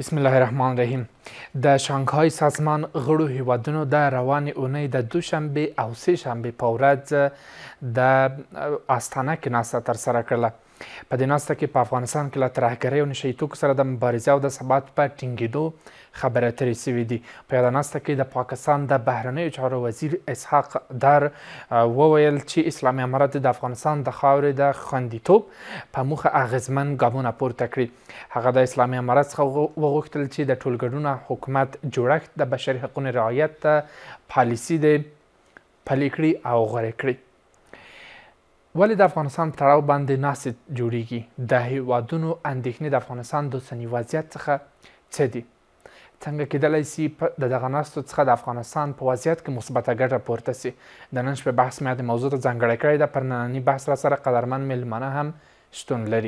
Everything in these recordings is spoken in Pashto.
بسم الله الرحمن الرحیم. د شانګهای سازمان غړو هیوادونو د روانې اونۍ د دوشنبه او سه شنبه په ورځ د آستانه کې ناسته ترسره کړله. په دې ناسته کې په افغانستان کې له ترهګرۍ او نشه یي توکو سره د مبارزې او د ثبات په ټینګېدو خبرې اترې شوې دي. په یاده ناسته کې د پاکستان د بهرنیو چارو وزیر اسحاق در وویل چې اسلامي امارت د افغانستان د خاورې د خوندیتوب په موخه اغیزمن ګامونه پورته کړي. هغه د اسلامي امارت څخه وغوښتل چې د ټولګډونه حکومت جوړښت د بشري حقوقو رعایت پالیسي د پلي کړي او غوره کړي. ولې د افغانستان په تړاو باندې ناستې جوړیږي؟ د هیوادونو اندېښنې د افغانستان د اوسني وضعیت څخه څه دي؟ څنګه کیدلی سي د دغه ناستو څخه د افغانستان په وضعیت کې مثبته ګټه پورته سي؟ د نن شپې بحث مې د موضوع ته ځانګړی کړی ده. پر ننني بحث را سره قدرمن میلمانه هم شتون لري.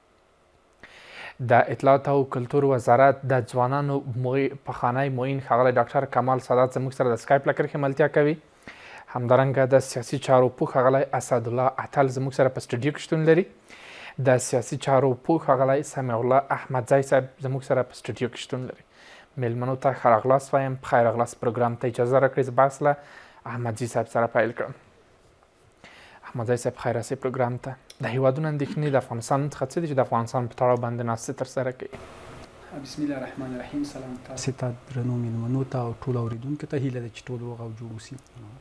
د اطلاعات او کلتور وزارت د ځوانانو پخوانی معین ښاغلی ډاکټر کمال سادات زموږ سره د سکایپ له کرښې ملتیا کوي. همدارنګه د سیاسي چارو پوه ښاغلی اسدالله اتل زموږ سره په سټوډیو کې شتون لري. د سیاسي چارو پوه ښاغلی سمیع الله احمدزی صاحب زموږ سره په سټوډیو کې شتون لري. میلمنو ته ښه راغلاست وایم. په خیر راغلاست. پروګرام ته اجازه راکړئ زه بحث له احمدزي صاحب سره پیل کړم. احمدزی صاحب خیر راسئ پروګرام ته. د هیوادونو اندېښنې د افغانستان څخه څه دي چې د افغانستان په تړاو باندې ناستې ترسره کوي؟ بسم الله الرحمن الرحیم. سلام تاسو ته، درنو میلمنو ته او ټولو اورېدونکو ته. هیله ده چې ټول روغ او جوړ اوسي.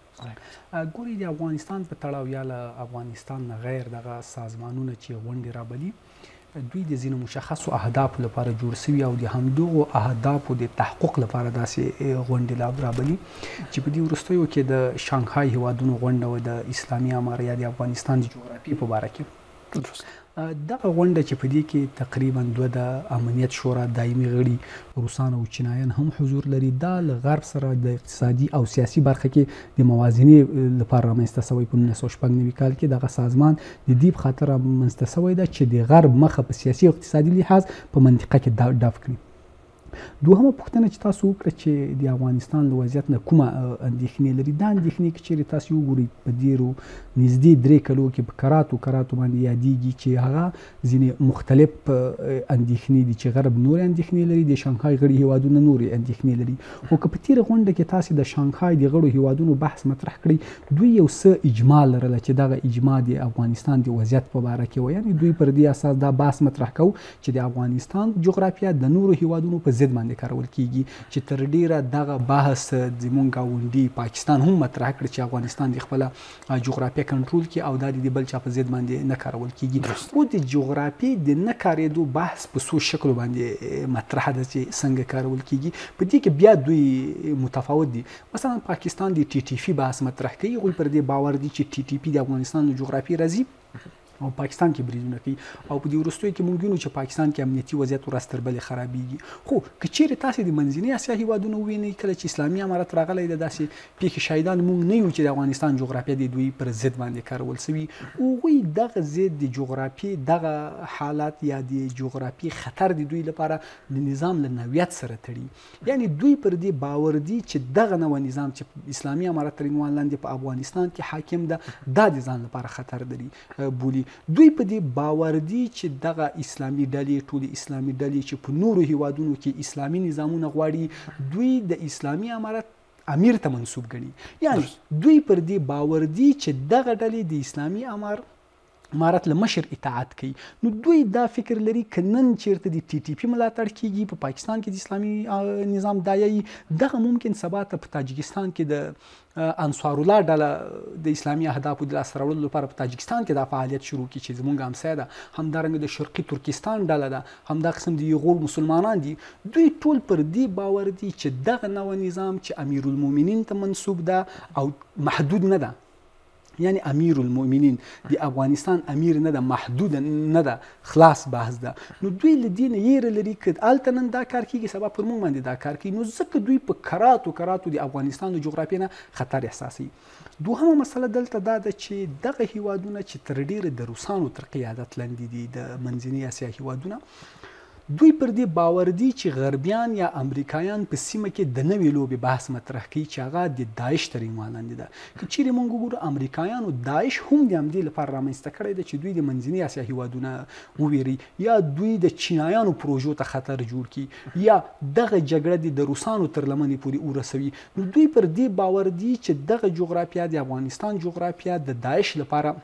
ګورئ، د افغانستان په تړاو یا له افغانستان نه غیر دغه سازمانونه چې غونډې رابلي، دوی د ځینو مشخصو اهدافو لپاره جوړ سوي او د همدغو اهدافو د تحقق لپاره داسې غونډې رابلي چې په دې وروستیو کې د شانګهای هیوادونو غونډه وه د اسلامي امارت یا د افغانستان د جغرافیې په باره کې. دغه غونډه چې په دې کې تقریبا دوه د امنیت شورا دایمي غړي روسان او چینایان هم حضور لري. دا له غرب سره د اقتصادي او سیاسي برخه کې د موازنې لپاره رامنځته شوی په 1996 کال کې. دغه سازمان د دې په خاطر رامنځته شوی ده چې د غرب مخه په سیاسي او اقتصادي لحاظ په منطقه کې ډف کړي. دوهمه پوښتنه چې تاسو وکړه چې د افغانستان له وضعیت نه کومه اندېښنې لري، دا اندېښنې که چیرې تاسو وګورئ په ډېرو نږدې 3 کلو کې په کراتو باندې یادېږي چې هغه ځینې مختلف اندېښنې دي چې غرب نورې اندېښنې لري، د شانګهای غړي هیوادونه نورې اندېښنې لري. خو که په تېره غونډه کې تاسې د شانګهای د غړو هیوادونو بحث مطرح کړئ، دوی یو څه اجماع لرله چې دغه اجماع د افغانستان د وضعیت په باره کې و. یعنې دوی پر دې اساس دا بحث مطرح کوو چې د افغانستان جغرافیه د نورو هیوادونو په ضد باندې کارول کیږي، چې تر ډیره دغه بحث زموږ ګاونډي پاکستان هم مطرح کړ چې افغانستان د خپل جغرافیه کنټرول کړي او د بل چا په ضد باندې نه کارول کیږي. او د جغرافیې د نه کارېدو بحث په څو شکلو باندې مطرح ده چې څنګه کارول کیږي. په دې کې بیا دوی متفاوت دي. مثلا پاکستان د ټي ټي پي بحث مطرح کوي. هغوی پر دې باور دي چې ټي ټي پي د افغانستان د جغرافیې راځي او پاکستان کې بریدونه کوي، او په دې وروستیو کې موږ وینو چې پاکستان کې امنیتي وضعیت ورځ تر بلې خرابېږي. خو که چیرې تاسې د منځنۍ اسیا هیوادونه ووینئ، کله چې اسلامي امارت راغلی ده، داسې پیښې شاهدان موږ نه یو چې د افغانستان جغرافیه د دوی پر ضد باندې کارول سوي. هغوی دغه ضد د جغرافیې دغه حالات یا د جغرافیې خطر د دوی لپاره د نظام له نوعیت سره تړي. یعنې دوی پر دې باور دي چې دغه نوع نظام چې اسلامي امارت تر عنوان لاندې په افغانستان کې حاکم ده، دا د ځان لپاره خطر بولي. دوی په دې باور دي چې دغه اسلامي ډلې، ټولې اسلامي ډلې چې په نورو هیوادونو کې اسلامي نظامونه غواړي، دوی د اسلامي امارت امیر ته منسوب ګڼي. یعنې دوی پر دې باور دي چې دغه ډلې د اسلامي امارت له مشر اطاعت کوي. نو دوی دا فکر لري که نن چیرته د ټي ټي پي ملاتړ کیږي، په پاکستان کې د اسلامي نظام دایي، دغه ممکن سبا ته په تاجکستان کې د انصار الله ډله د اسلامي اهدافو د لاسته راوړلو لپاره په تاجکستان کې دا فعالیت شروع کړي چې زموږ همسایه ده. همدارنګه د شرقي ترکستان ډله ده، همدا قسم د یغور مسلمانان دي. دوی ټول پر دې باور دي چې دغه نوع نظام چې امیرالمؤمنین ته منسوب ده او محدود نه ده، یعنی امیر المؤمنین د افغانستان امیر نه ده، محدود نه ده، خلاص بحث ده. نو دوی له دې نه یېره لري که هلته نن دا کار کېږي، سبا پر موږ باندې دا کار کوي. نو ځکه دوی په کراتو د افغانستان د جغرافیې نه خطر احساسوي. دوهمه مسله دلته دا ده چې دغه هیوادونه چې تر ډیره د روسانو تر قیادت لاندې دي، د منځنۍ اسیا هیوادونه، دوی پر دې باور دي چې غربیان یا امریکایان په سیمه کې د نوې لوبې بحث مطرح کوي چې هغه د داعش تر عنوان لاندې ده. که چیرې موږ وګورو امریکایانو داعش هم د همدې لپاره رامنځته کړی ده چې دوی د منځني اسیا هیوادونه وویري یا دوی د چینایانو پروژو ته خطر جوړ کړي یا دغه جګړه د روسانو تر لمنې پورې ورسوي. نو دوی پر دې باور دي چې دغه جغرافیه د افغانستان جغرافیه د داعش لپاره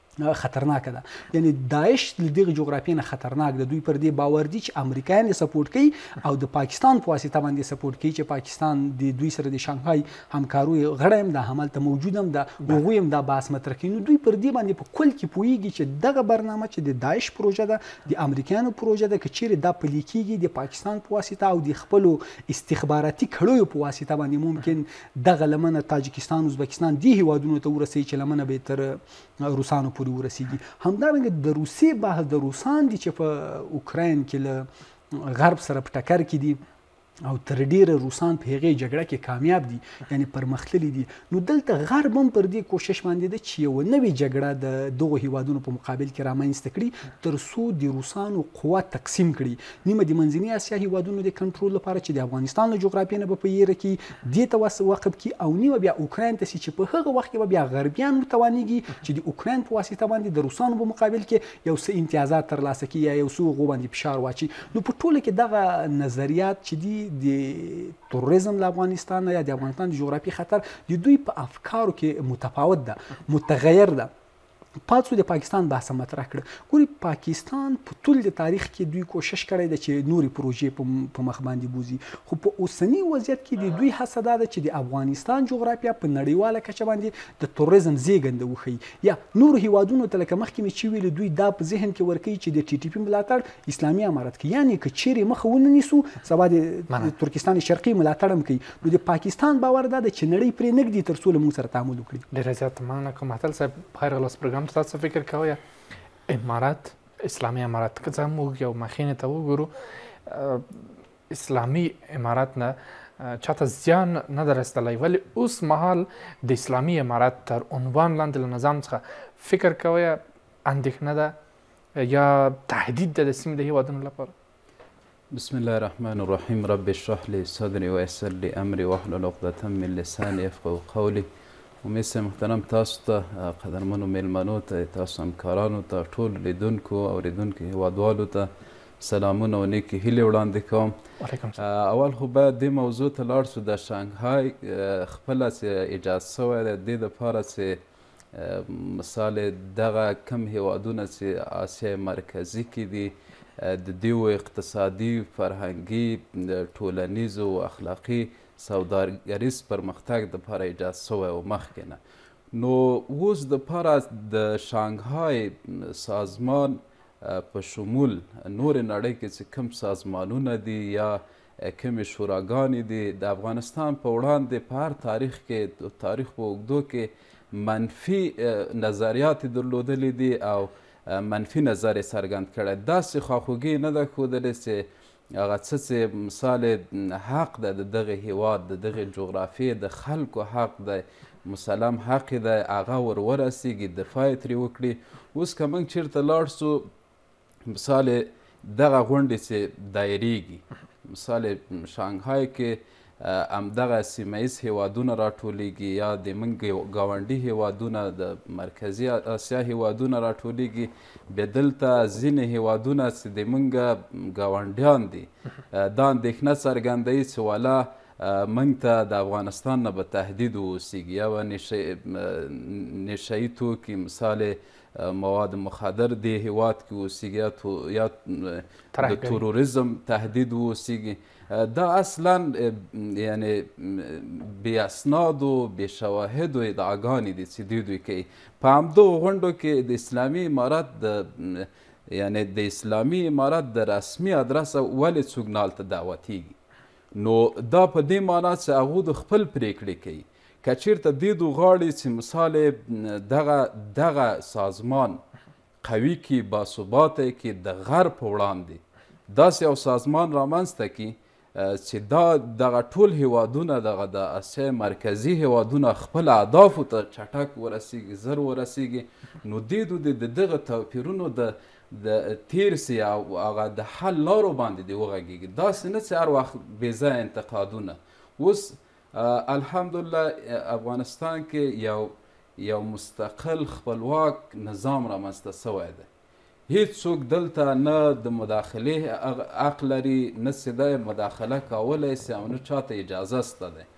خطرناکه ده. یعنی داعش له دغه جغرافیې نه خطرناک ده. دوی پر دې باور دي چې امریکایان یې سپورټ کوي او د پاکستان په واسطه باندې سپورټ کوي چې پاکستان د دوی سره د شانګهای همکاروي غړی هم ده، همالته موجود هم ده، هغوی هم دا بحث مطرح کوي. نو دوی پر دې باندې په کل کې پوهیږي چې دغه برنامه چې د داعش پروژه ده، د امریکایانو پروژه ده، که چیرې دا پلي کیږي د پاکستان په واسطه او د خپلو استخباراتي کړیو په واسطه باندې ممکن دغه لمنه تاجکستان، ازبکستان دې هیوادونو ته ورسوي چې لمنه به تر روسانو پورې ورسیږي. همدارنګه د روسیې بحث د روسان دي چې په اوکراین کې له غرب سره په ټکر کې دي او تر ډیره روسان په هغې جګړه کې کامیاب دي، یعنی پرمختللي دي. نو دلته غرب هم پر دې کوشش باندې ده چې یوه نوې جګړه د دغو هیوادونو په مقابل کې رامنځته کړي تر څو د روسانو قوه تقسیم کړي. نیمه د منځني اسیا هیوادونو د کنټرول لپاره چې د افغانستان له جغرافیې نه به په یېره کې دې ته وقف کړي او نیمه بیا اوکراین ته چې په هغه وخت کې به بیا غربیان وتوانیږي چې د اوکراین په واسطه باندې د روسانو په مقابل کې یو څه امتیازات ترلاسه کړي یا یو څه هغو باندې فشار واچي. نو په ټوله کې دغه نظریات چې دي د تروریزم له افغانستان یا د افغانستان د جغرافیې خطر د دوی په افکارو کې متفاوت ده، متغیر ده. پاتې د پاکستان بحث مطرح کړه. ګوري پاکستان په ټول د تاریخ کې دوی کوشش کړی ده چې نورې پروژې په مخ باندې بوزي، خو په اوسني وضعیت کې د دوی هڅه دا ده چې د افغانستان جغرافیه په نړیواله کچه باندې د تروریزم زیږنده وښیي یا نورو هیوادونو ته لکه مخکې مې چې ویلې دوی دا په ذهن کې ورکوي چې د ټي ټي پي ملاتړ اسلامي امارت کوي، یعنې که چیرې مخه ونه نیسو سبا د ترکستان شرقي ملاتړ هم کوي. نو د پاکستان باور دا ده چې نړۍ پرې نږدي تر څو له موږ سره تعامل وکړي. ډېره زیاته مننه کوم اتل صاحب. بخیر غلاس پروګرام تاسو فکر کوئ امارات، اسلامي امارات که څه موږ یو مخینې ته وګورو اسلامي امارات نه چاته زیان نه ده رسېدلی، ولی اوس مهال د اسلامي امارات تر عنوان لاندې له نظام څخه فکر کوئ اندېښنه ده یا تهدید ده د سیمې د هیوادونو لپاره؟ بسم الله الرحمن الرحیم. رب اشرح لي صدري ويسر لي امري واحلل عقدة من لساني يفقهوا قولي. امید سم محترم تاسو ته، قدرمنو میلمنو ته، تاسو همکارانو ته، ټول لیدونکو او اوریدونکو هیوادوالو ته سلامونه او نیکې هیلې وړاندې کوم. اول خو باید دې موضوع ته لاړ شو. د شانګهای خپله چې ایجاد شوی دی دې دپاره چې مثال دغه کم هیوادونه چې آسیا مرکزي کې دي د دیو اقتصادي، فرهنګي، ټولنیز او اخلاقي سوداګریز پرمختګ دپاره ایجاد شوی و مخکې نه. نو اوس دپاره د شانګهای سازمان په شمول نورې نړۍ کې چې کوم سازمانونه دي یا کومې شوراګانې دي د افغانستان په وړاندې په هر تاریخ کې تاریخ په اوږدو کې منفي نظریات درلودلي دي او منفي نظر یې څرګند کړی. داسې خواخوږي نه ده ښودلې چې هغه څه چې مثال حق ده د دغه هیواد، د دغه جغرافیې د خلکو حق ده، مسلم حق ده، هغه ورسیږي، دفاع یې ترې وکړي. اوس که موږ چېرته لاړ سو مثال دغه غونډې چې دایریږي، مثال شانګهای کې همدغه سیمهیز هیوادونه راټولیږي یا د موږ ګاونډي هیوادونه د مرکزي اسیا هیوادونه راټولیږي، بیا دلته ځینې هیوادونه چې د موږ ګاونډیان دي دا اندېښنه څرګندوي چې والا موږ ته د افغانستان نه به تهدید واوسیږي یا به نشهیي توکي مثال مواد مخدر دې هیواد کې اوسیږي یا د تروریزم تهدید واوسیږي. دا اصلا یعنی بې اسنادو بې شواهدو ادعاګانې دي چې دوی کوي. په همدغو غونډو کې د اسلامي امارات یعنی د اسلامي امارات د رسمي ادرسه ولې څوک نهلته دعوتیږي؟ نو دا په دې معنا چې هغوی د خپل پرېکړې کوي. که چېرته دې دو غاړې چې مثال دغه سازمان قوي کړي، باثباته کړي، د غرب په وړاندې داسې یو سازمان رامنځته کړي چې دغه ټول هیوادونه دغه د اسیا مرکزي هیوادونه خپل اهدافو ته چټک ورسیږي، زر ورسیږي. نو دې د دغه توپیرونو د د تیر سي او هغه د حل لارو باندې دې وغږېږي، داسې نه چې هر وخت بېځایه انتقادونه. اوس الحمدلله افغانستان کې یو مستقل خپلواک نظام رامنځته سوی دی. هیڅوک دلته نه د مداخلې حق لري، نه چې دی مداخله کولی سي او نه چاته اجازه شته دی.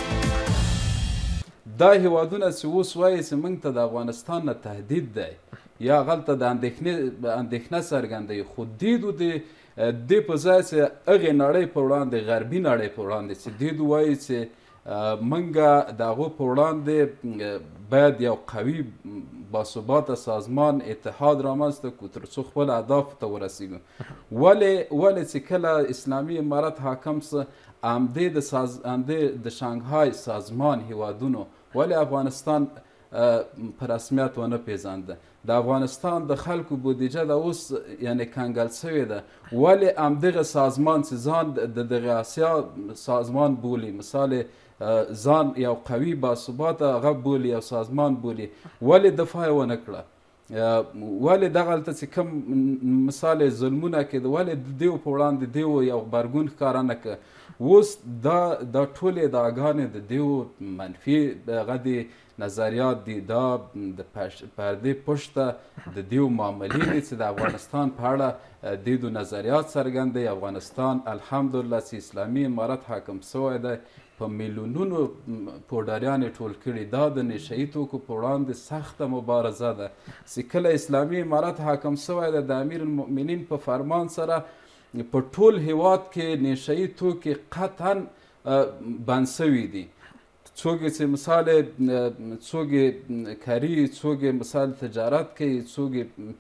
دا هیوادونه چې اوس وایي چې موږ ته د افغانستان نه تهدید دی یا هغلته د اندېښنه څرګندوي، خو دې په ځای چې هغې نړۍ په وړاندې، غربي نړۍ په وړاندې چې دې وایي چې موږ د هغو په وړاندې باید یو قوي باثباته سازمان اتحاد رامنځته کړو تر څو خپل اهدافو ته ورسیږو. ولې چې کله اسلامي امارت حاکم څه همدې د شانګهای سازمان هیوادونو ولې افغانستان په رسمیت ونه پیژانده؟ د افغانستان د خلکو بودیجه د اوس یعنی کنګل شوې ده، ولې همدغه سازمان چې ځان د دغه اسیا سازمان بولي، مثال ځان یو قوي باثباته هغه بولي، یو سازمان بولي، ولې دفاع یې ونه کړه؟ ولې دغلته چې کوم مثال ظلمونه کېده ولې د دیو په وړاندې دیو یو غبرګون ښکاره نه کړه؟ اوس دا ټولې ادعاګانې د دیو منفي هغه دي نظریات دي، دا د پردې پشته د دیو معاملې دي چې د افغانستان په اړه دیدو نظریات څرګندوي. افغانستان الحمدلله چې اسلامي امارت حاکم شوی دی، په میلیونونو پوډریان یې ټول کړي. دا د نشهیي توکو په وړاندې سخته مبارزه ده چې کله اسلامي امارت حاکم شوی دی د امیر المؤمنین په فرمان سره په ټول هیواد کې نشهیي توکي قطعا بند سوي دي. څوک چې مثال څوک کاري، څوک مثال تجارت کوي، څوک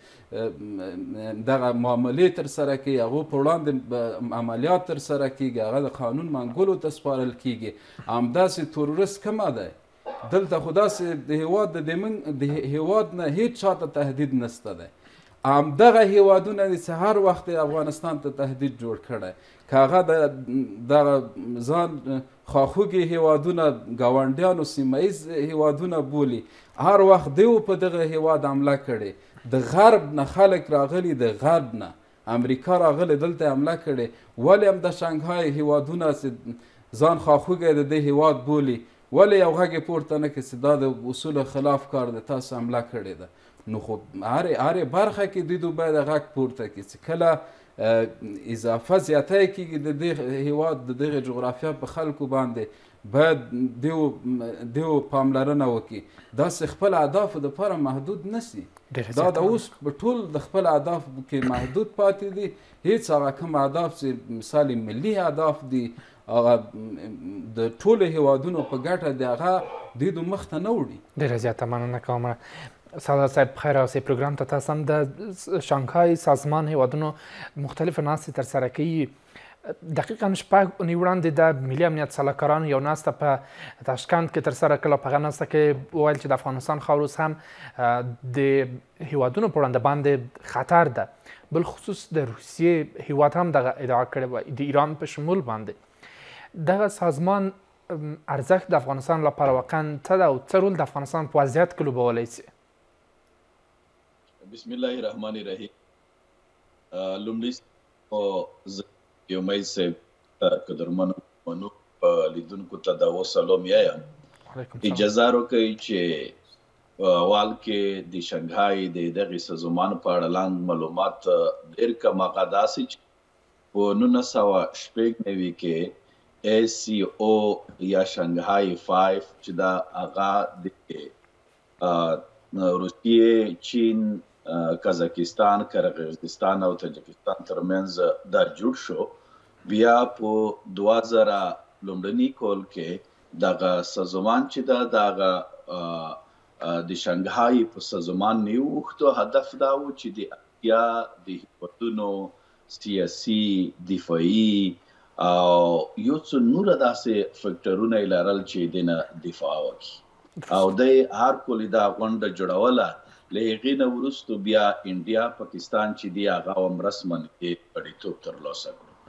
دغه معاملې ترسره کوي، هغو په وړاندې عملیات ترسره کیږي، هغه د قانون منګولو ته سپارل کیږي. همداسې تروریست کمه دی دلته، خو داسې د هیواد نه هیڅ چاته تهدید نسته دی. همدغه هیوادونه دي چې هر وخت افغانستان ته تهدید جوړ کړی، که هغه دغه ځان خواخوږي هیوادونه ګاونډیانو سیمه ییز هیوادونه بولي، هر وخت دیو په دغه هیواد حمله کړې. د غرب نه خلک راغلي، د غرب نه امریکا راغلی دلته حمله کړې، ولې هم د شانګهای هیوادونه چې ځان خواخوږی د دې هیواد بولي ولې یو غږ یې پورته نه کړي چې دا د اصولو خلاف کار دی، تاسو حمله کړې ده؟ نو خو هرې برخه کې دوی باید غږ پورته کړي چې کله اضافه زیاتی کېږي د دې هیواد د دغې جغرافیا په خلکو باندې باید دیو پاملرنه وکړي، داسې خپل اهدافو دپاره محدود نسی. دا د اوس په ټول د خپل اهدافو کې محدود پاتې دي. هیڅ هغه کوم اهداف چې مثال ملي اهداف دي هغه د ټولو هیوادونو په ګټه دی، هغه دیدو مخ ته نه وړي. ډېره زیاته مننه کوم سعادت صاحب. خیر اوسئ. پروګرام ته تاسو هم د شانګهای سازمان هیوادونو مختلفې ناستې ترسره کوي. دقیقا 6 اونۍ وړاندې د ملي امنیت سلاکارانو یو ناسته په تاشکند کې ترسره کړه. په هغه ناسته کې وویل چې د افغانستان خاوره اوس هم د هیوادونو په وړاندې باندې خطر ده، بالخصوص د روسیې هیواد هم دغه ادعا کړې وه، د ایران په شمول باندې. دغه سازمان ارزښت د افغانستان لپاره واقعا څه ده او څه رول د افغانستان په وضعیت کې لوبولی سي؟ بسم الله الرحمن الرحیم. لومړی یو مې صاحب قدرمنو لیدونکو ته د وسلام یایم. اجازه راکړئ چې اول کې د شانګهای د دغه سازمان په اړه لاندې معلومات ډېر کم هغه داسې چې په 1996 کې ACO یا شانګهای 5 چې دا هغه د روسیې، چین، قزاقستان، قرغیزستان او تاجکستان ترمنځ دا جوړ شو. بیا په 2000 لومړني کال کې دغه سازمان چې دا دغه د شانګهای په سازمان نه وغوښتو. هدف دا و چې د اتیا د هیوادونو سیاسي، دفاعي او یو څو نور داسې فکټرونه یې لرل چې دینه دفاع وکړي، او د هر کلی دا غونډه جوړوله. له هغې نه وروستو بیا انډیا، پاکستان چې دی هغه هم رسما غړیتوب ترلاسه کړو.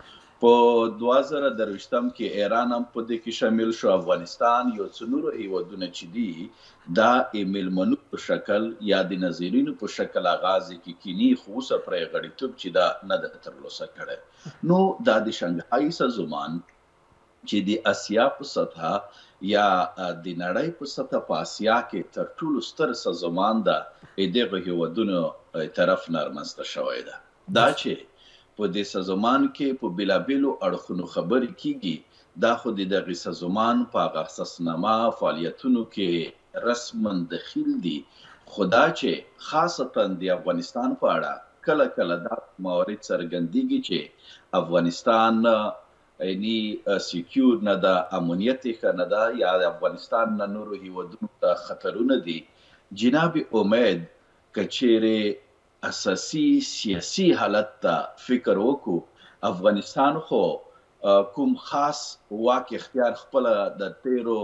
په 2023 کې ایران هم په دې کې شامل شو، افغانستان، یو څو نورو هیوادونه چې دي دا میلمنو په شکل یا د نظیرینو په شکل آغاز کې کینی، خو اوسه پرې غړیتوب چې دا نه ده ترلاسه کړی. نو دا د شنګهای سازمان چې د اسیا په سطحه یا د نړۍ په سطحه په اسیا کې تر ټولو ستر سازمان ده، دغه هیوادونو طرف نه رامنځته شوی ده. دا چې په دې سازمان کې په بېلابېلو اړخونو خبرې کیږي، دا خو د دغه سازمان په هغه اساسنامه فعالیتونو کې رسما دخیل دي. خو دا چې خاصتا د افغانستان په اړه کله کله دا موارد څرګندېږي چې افغانستان یعنی سیکیور نه ده، امنیت یې ښه نه ده، یا د افغانستان نه نورو هیوادونو ته خطرونه دي. جناب امید که چیرې اساسي سیاسي حالت ته فکر وکړو، افغانستان خو کوم خاص واک اختیار خپل د تیرو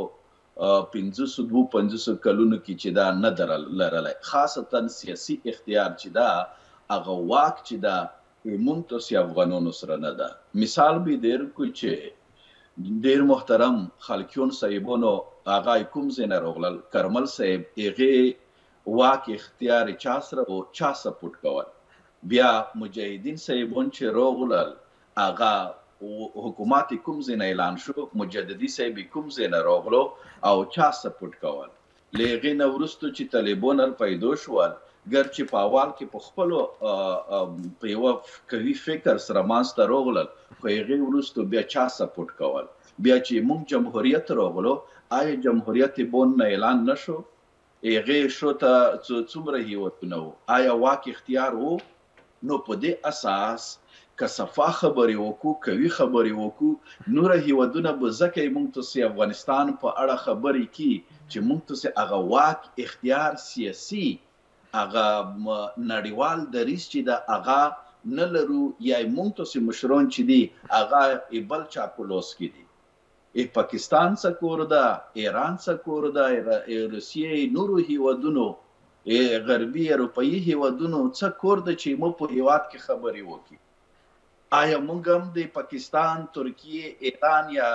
552 کلونو کې چې دا نه لرلی، خاصتا سیاسي اختیار چې دا هغه واک چې دا موږ تاسې افغانانو سره نه ده. مثال به دیر کو چې ډیر محترم خلکیون صاحبانو هغه کوم ځای نه راغلل، کرمل صاحب هغې واک اختیار چا سره او چا سپورټ کول. بیا مجاهدین صاحبان چې راغلل هغه حکومت کوم ځای نه اعلان شو، مجددي صاحب کوم ځای نه راغلو او چا سپورټ کول. له هغې نه وروسته چې طالبان پیدا شول، ګر چې په اول کې په خپلو په یوه قوي فکر سره منځته راغلل، خو هغې وروسته بیا چا سپورټ کول. بیا چې موږ جمهوریت راغلو، آیا جمهوریت بون نه اعلان نشو؟ هغې شو ته څومره هیوادونه وو؟ آیا واک اختیار وو؟ نو په دې اساس که صفا خبرې وکړو، قوي خبرې وکړو، نوره هیوادونه به ځکه موږ تاسې افغانستان په اړه خبرې کړي چې موږ تاسې هغه واک اختیار سیاسي هغه نړیوال دریځ چې ده هغه نه لرو، یا موږ تاسې مشران چې دي هغه بل چا په لاس کې دي. پاکستان څه کور ده، ایران څه کور ده، روسیې، نورو هیوادونو، غربي اروپایي هیوادونو څه کور ده چې موږ په هیواد کې خبرې وکړي؟ آیا موږ هم د پاکستان، ترکیې، ایران یا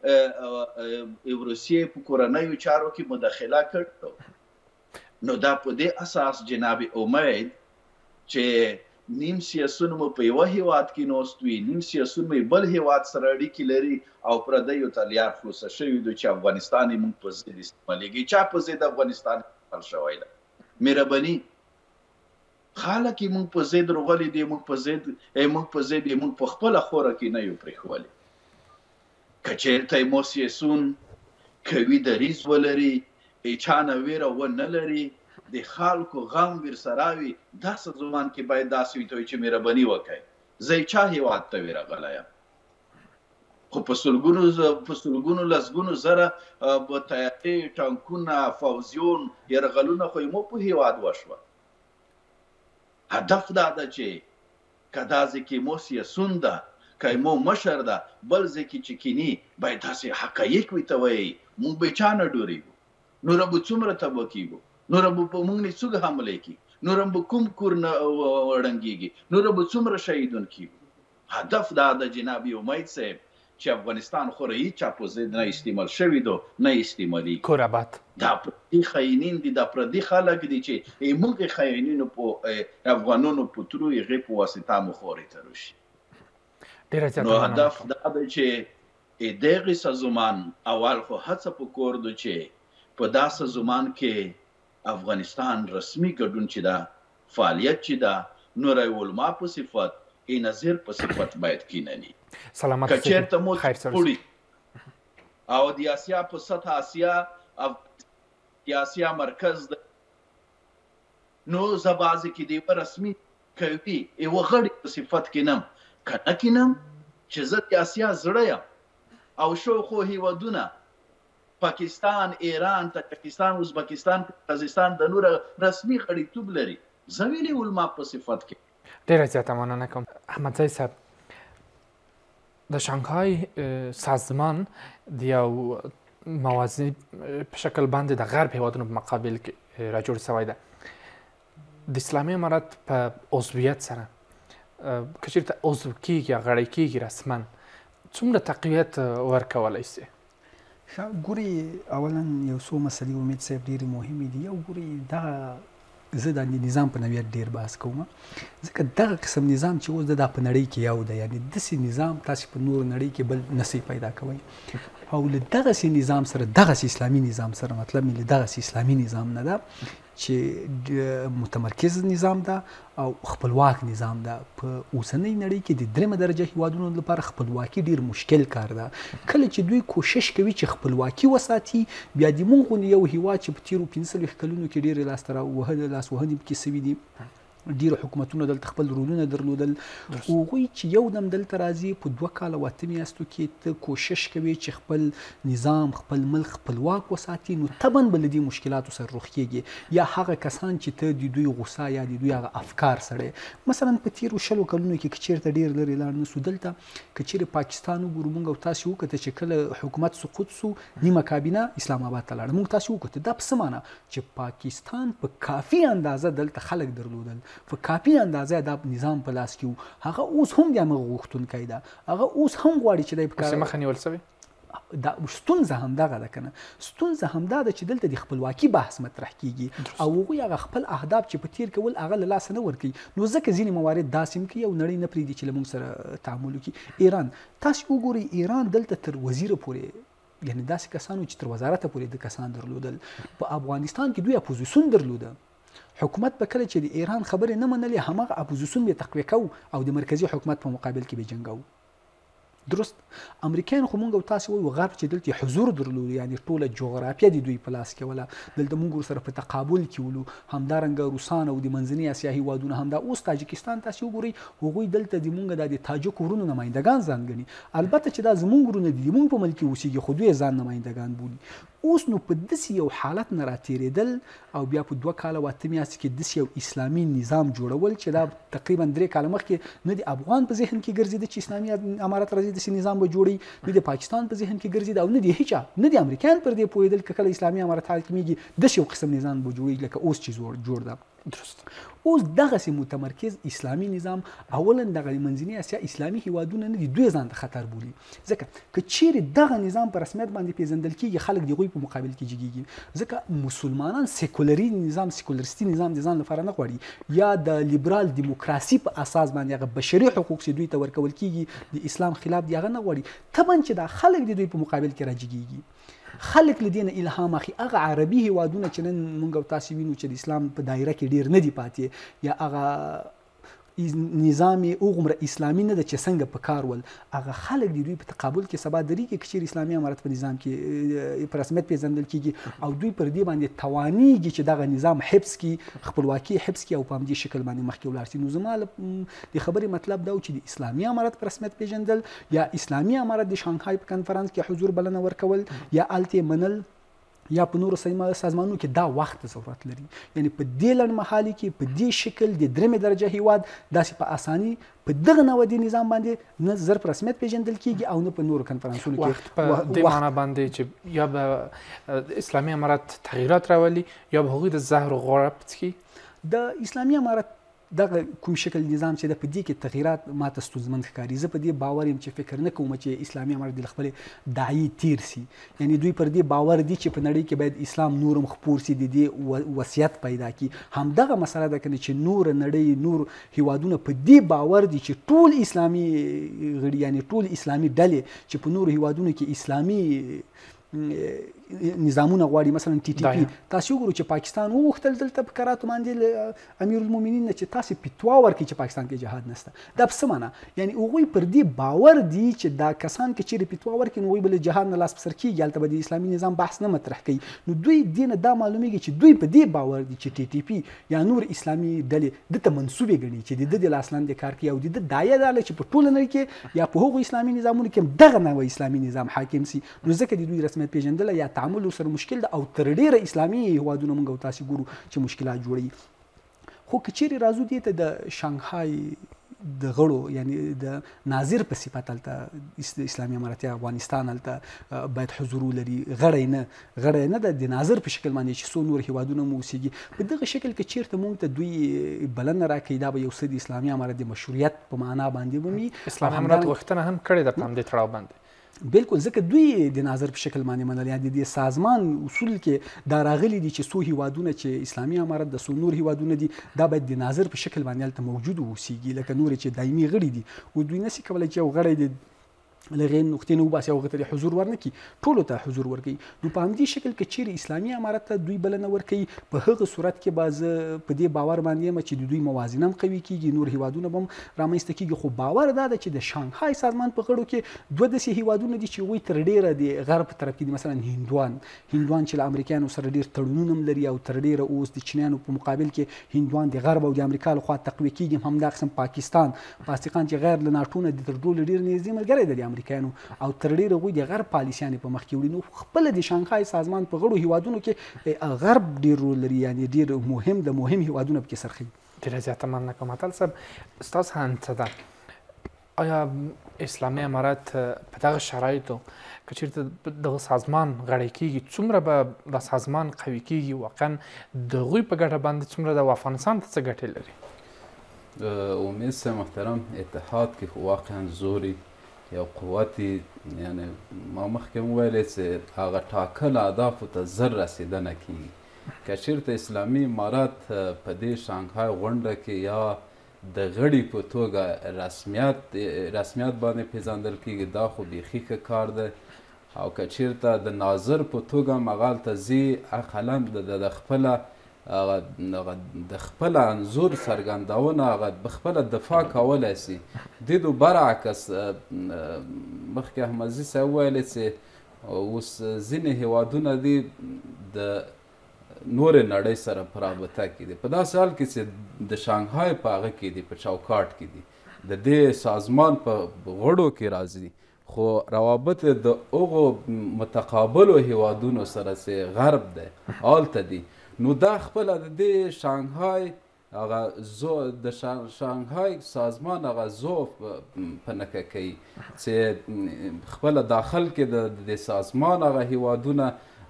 روسیې په کورنیو چارو کې مداخله کړو؟ نو دا په دې اساس جناب امید چې نیم سیاسون مو په یوه هیواد کې ناست وي، نیم سیاسون مو بل هیواد سره اړیکې لري، او پردیو ته لیار خلاصه شوي دي چې افغانستان یې موږ په ضد استعمالېږي. چا په ضد افغانستان استعمال شوی ده؟ مهرباني خلک یې موږ په ضد راغلي دي، موږ په ضد یې موږ په خپله خوره کې نه یو پرېښولي. که چېرته مو سیاسون قوي دریځ ولري، چا نه ویره ونه لري، د خلکو غم ورسره وي، دا سازمان کې باید داسې وي چې مهرباني وکړئ، زه چا هیواد ته وې راغلی یم؟ خو په سلګونو لسګونو زره طیارې، ټانکونه، فوزیون، یرغلونه خو مو په هیواد وشوه. هدف دا ده چې که دا ځای کې مو سیاسون ده، که مو مشر ده، بل ځای کې چې کینی باید داسې حقایق ورته وایي، موږ به چا نه ډورېږو، نوره به څومره تباه کېږو، نوره به په موږ نه څوک حمله کړي، نوره به کوم کور نه ړنګېږي، نوره به څومره شهیدون کېږو. هدف دا ده جناب امید صاحب چې افغانستان خو هیچا په ضد نه استعمال شوی دو، نه استعمالېږي. کورابات دا پردي خاینین دي، دا پردي خلک دي چې موږ خاینینو په افغانانو په ترو هغې په واسطه مو خورې ته راشي. نو هدف دا ده چې دغه سازمان اول خو هڅه په کور ده چې په دا سازمان کې افغانستان رسمي ګډون چې دا فعالیت چې دا نورای علما په صفت، نظیر په صفت باید کینني. سلامت که چېرته مو پوړي او د اسیا په سطح اسیا مرکز ده، نو زه بعضې کې د رسمي کوي یوه غړي په صفت کینم، که نه کینم چې زه د اسیا زړه یم او شاوخوا هیوادونه پاکستان، ایران، تاجکستان، ازبکستان، قزاقستان د نور رسمي غړیتوب لري، زه ویلې علما په صفت کې. ډېره زیاته مننه کوم. احمدزی صاحب، د شانګهای سازمان د یو موازی په شکل باندې د غرب هیوادونو په مقابل کې راجوړ شوی ده. د اسلامي امارت په عضویت سره که چېرته عضو کېږي یا غړی کېږي رسما، څومره تقویت ورکولی سي؟ ګوري اولا یو څو مسلې امید صاحب ډېرې مهمې دي. یو ګوري دغه زه د نظام په نوعیت ډېر بحث کوم ځکه دغه قسم نظام چې اوس د په نړۍ کې یو دی، یعنې داسې نظام تاسې په نور نړۍ کې بل نسئ پیدا کوئ. او له دغسې نظام سره دغسې اسلامي نظام سره مطلب مې له دغسې اسلامي نظام نه ده چې متمرکز نظام ده او خپلواک نظام ده. په اوسنۍ نړۍ کې د درېمه درجه هیوادونو لپاره خپلواکي ډیر مشکل کار ده. کله چې دوی کوشش کوي چې خپلواکي وساتي، بیا د موږ غوندې یو هیواد چې په تېرو 45 کلونو کې ډېرې لاسوهنې پکې سوي دي، ډیرو حکومتونو دلته خپل رولونه درلودل، هغوی چې یو دم دلته راځي په 2 کاله و 8 میاشتو کې ته کوشش کوي چې خپل نظام خپل ملک خپلواک وساتي، نو طبعا به له دې مشکلاتو سره رخ کېږي. یا هغه کسان چې ته د دوی غوسه یا د دوی هغه افکار سره مثلا په تېرو 20 کلونو کې که چېرته ډېر لرې لاړ نه سو، دلته که چېرې پاکستان وګورو موږ او تاسې وکته چې کله حکومت سقوط سو نیمه کابینه اسلام آباد ته لاړه، موږ تاسې وکته دا په څه معنی چې پاکستان په کافي اندازه دلته خلک درلودل، په کافي اندازه دا نظام په لاس کې و، هغه اوس هم د همغه غوښتونکی ده، هغه اوس هم غواړي چې دی په کار مخه نیول سوې. دا ستونزه همدغه ده کنه، ستونزه همدا ده چې دلته د خپلواکي بحث مطرح کیږي او هغوی هغه خپل اهداف چې په تیر کول هغه له لاسه نه ورکوي. نو ځکه ځینې موارد داسې هم کوي او نړۍ نه پرېږدي چې له موږ سره تعامل وکړي. ایران تاسې وګورئ، ایران دلته تر وزیره پورې یعنې داسې کسانو چې تر وزارته پورې د کسان درلودل. په افغانستان کې دوی اپوزیسیون درلوده، حکومت به کله چې د ایران خبرې نه منلې همغه اپوزیسیون به تقویه کوو او د مرکزي حکومت په مقابل کې به جنګوو. درست امریکایان خو مونږ او تاسې وایو غرب چې دلته حضور درلود، یعنی ټوله جغرافیه د دوی په لاس کې وله، دلته مونږ ورسره په تقابل کې ولو. همدارنګه روسان او د منځنۍ اسیا هیوادونه همدا اوس تاجکستان تاسې وګورئ، هغوی دلته د مونږ د تاجک ورونو نمایندګان ځان ګڼي، البته چې دا زمونږ ورونه دي مونږ په ملک کې اوسېږي خو دوی ځان نمایندګان بولي. اوس نو په داسې یو حالت نه راتېرېدل او بیا په 2 کاله و 8 میاشتې کې داسې یو اسلامي نظام جوړول چې دا تقریبا 3 کاله مخکې نه د افغان په ذهن کې ګرځېده چې اسلامي امارت راځي داسې نظام به جوړوي، نه د پاکستان په ذهن کې ګرځېده او نه د هیچا نه د امریکایان پر دې پوهېدل که کله اسلامي امارت حاکمیږي داسې یو قسم نظام به جوړېږي لکه اوس چې جوړ ده. درست اوس دغسې متمرکز اسلامي نظام اولا دغه منځنۍ اسیا اسلامي هیوادونه نه دي، دوی ځان ته خطر بولي. ځکه که چیرې دغه نظام په رسمیت باندې پیژندل کېږي خلک د هغوی په مقابل کې جګېږي. ځکه مسلمانان سیکولري نظام سیکولرستي نظام د ځان لپاره نه غواړي، یا د لیبرال دیموکراسي په اساس باندې هغه بشري حقوق چې دوی ته ورکول کېږي د اسلام خلاف دی هغه نه غواړي. طبعا چې دا خلک د دوی په مقابل کې راجګېږي، خلک له دې نه الهام اخلي. هغه عربي هیوادونه چې نن موږ او تاسې وینو چې د اسلام په دایره کې ډېر نه دي پاتې، یا هغه نظام یې هغومره اسلامي نه ده چې څنګه په کار ول، هغه خلک د دوی په تقابل کې سبا درېږي که چېرې اسلامي امارت په نظام کې په رسمیت پیژندل کېږي او دوی پر دې باندې توانیږي چې دغه نظام حفظ کړي، خپلواکي حفظ کړي او په همدې شکل باندې مخکې ولاړ شي. نو زما د خبرې مطلب دا و چې د اسلامي امارت په رسمیت پیژندل یا اسلامي امارت د شانګهای په کنفرانس کې حضور بلنه ورکول یا هلته منل یا په نورو سازمانونو کې دا وخت ضرورت لري. یعنی په دې لنډمهالي کې په دې شکل د 3مې درجه هیواد داسې په اساني په دغه نوعدي نظام باندې نه زر په رسمیت پیژندل کېږي او نه په نورو کنفرانسونو کې. وخت په دې معنا باندې چې یا به اسلامي امارت تغییرات راولي یا به هغوی د زهر غوړپ څښي. د اسلامي امارت دغه کوم شکل نظام چې د په دې کې تغییرات ماته ستونزمن ښکاري. زه په دې باور یم چې فکر نه کوم چې اسلامي امارت د خپلې داعیې تیر سي، یعنی دوی پر دې باور دي چې په نړۍ کې باید اسلام نورم خپور سي، د دې وصیت پیدا کړي. همدغه مسله ده کنه چې نور نړۍ نور هیوادونه په دې باور دي چې ټول اسلامي غړي یعنی ټول اسلامي ډلې چې په نور هیوادونو کې اسلامي نظامونه غواړي، مثلا ټي ټي پی. تاسو وګورئ چې پاکستان وغوښتل دلته په کراتو باندې امیر المؤمنین نه چې تاسو فتوا ورکړي چې پاکستان کې جهاد نشته. دا په څه معنی؟ یعنی هغوی پر دې باور دي چې دا کسان که چیرې فتوا ورکړي نو هغوی به له جهاد نه لاس په سر کېږي، هلته به د اسلامي نظام بحث نه مطرح کوي. نو دوی دې نه دا معلومیږي چې دوی په دې باور دي چې ټي ټي پی یا نور اسلامي ډلې دته منسوبې ګڼي چې د ده د لاس لاندې کار کوي او د ده دایه دا چې په ټوله نړۍ کې یا په هغو اسلامي نظامونو کې دغه نوع اسلامي نظام حاکم سي. نو ځکه د دوی رسمیت پیژندل یا تعامل سره مشکل ده او تر ډیره اسلامي هیوادونه موږ او تاسې ګورو چې مشکلات جوړوي. خو که چیرې راځو دې ته د شانګهای د غړو یعنی د ناظر په صفت هلته اسلامي امارت افغانستان هلته باید حضور ولري، غړی نه د ناظر په شکل باندې چې څو نور هیوادونه مو اوسیږي. په دغه شکل کې چیرته موږ ته دوی بلنه راکوي دا به یو څه د اسلامي امارت د مشروعیت په معنا باندې به وي. اسلامي امارت غوښتنه هم کړې ده په همدې تړاو باندې. بالکل، ځکه دوی د ناظر په شکل باندې منل، یعنې د سازمان اصول کې دا راغلي دي چې څو هیوادونه چې اسلامي امارت د څو نور هیوادونه دي دا باید د ناظر په شکل باندې هلته موجود اوسیږي، لکه نورې چې دایمي غړي دي. او دوی نشي کولی چې یو غړی د لغې نقطې نه وباسي او هغه ته حضور ورنکړي، ټولو ته حضور ورکوي. نو په همدې شکل کې چیرې اسلامي امارت ته دوی بلنه ورکوي، په هغه صورت کې به زه په دې باور باندې یم چې د دوی موازنه هم قوي کېږي، نور هیوادونه به هم رامنځته کېږي. خو باور دا ده چې د شانګهای سازمان په غړو کې دوه داسې هیوادونه دي چې هغوی تر ډېره د غرب په طرف کې دي، مثلا هندوان چې له امریکایانو سره ډېر تړونونه هم لري او تر ډېره اوس د چینیانو په مقابل کې هندوان د غرب او د امریکا لخوا تقویه کېږي. همدا قسم پاکستان چې غیر له ناټو نه د تر ټولو ډېر نږدې ملګری دی د امریکایانو او تر ډېره هغوی د غرب پالیسیانې په مخ کې وړي. نو خپله د شانګهای سازمان په غړو هیوادونو کې غرب ډېر رول لري، یعنې ډېر د مهم هیوادونه پکې سرخوي. ډېره زیاته مننه کوم اتل صاحب. ستاسو هڅه ده آیا اسلامي امارت په دغه شرایطو که چېرته دغه سازمان غړی کېږي څومره به دا سازمان قوي کېږي، واقعا د هغوی په ګټه باندې څومره د افغانستان ته څه ګټې لري؟ امید صاحب محترم، اتحاد کې واقعا زوري یو قوتي، یعنی ما مخکې هم ویلې چې هغه ټاکل اهدافو ته زر رسېدنه کېږي. که چېرته اسلامي امارت په دې شانګهای غونډه کې یا د غړي په توګه رسمیت باندې پیژندل کېږي دا خو بیخي ښه کار دی. او که چېرته د ناظر په توګه هم هغلته ځي اقلا د خپله د خپل انظور څرګندونه هغه بخپله دفاع کولی سي. د دې برعکس مخکې احمدزي صاحب ویلې چې اوس ځینې هیوادونه دي د نورې نړۍ سره په رابطه کې دي، په داسې حال کې چې د شانګهای په هغه کې دي، په چوکاټ کې دي، د دې سازمان په غړو کې راځي، خو روابط د هغو متقابلو هیوادونو سره چې غرب دی هلته دي. نو دا خپله د دې شانګهای هغه د شانګهای سازمان هغه ضعف په نښه کوي چې خپله داخل کې د سازمان هغه هیوادونه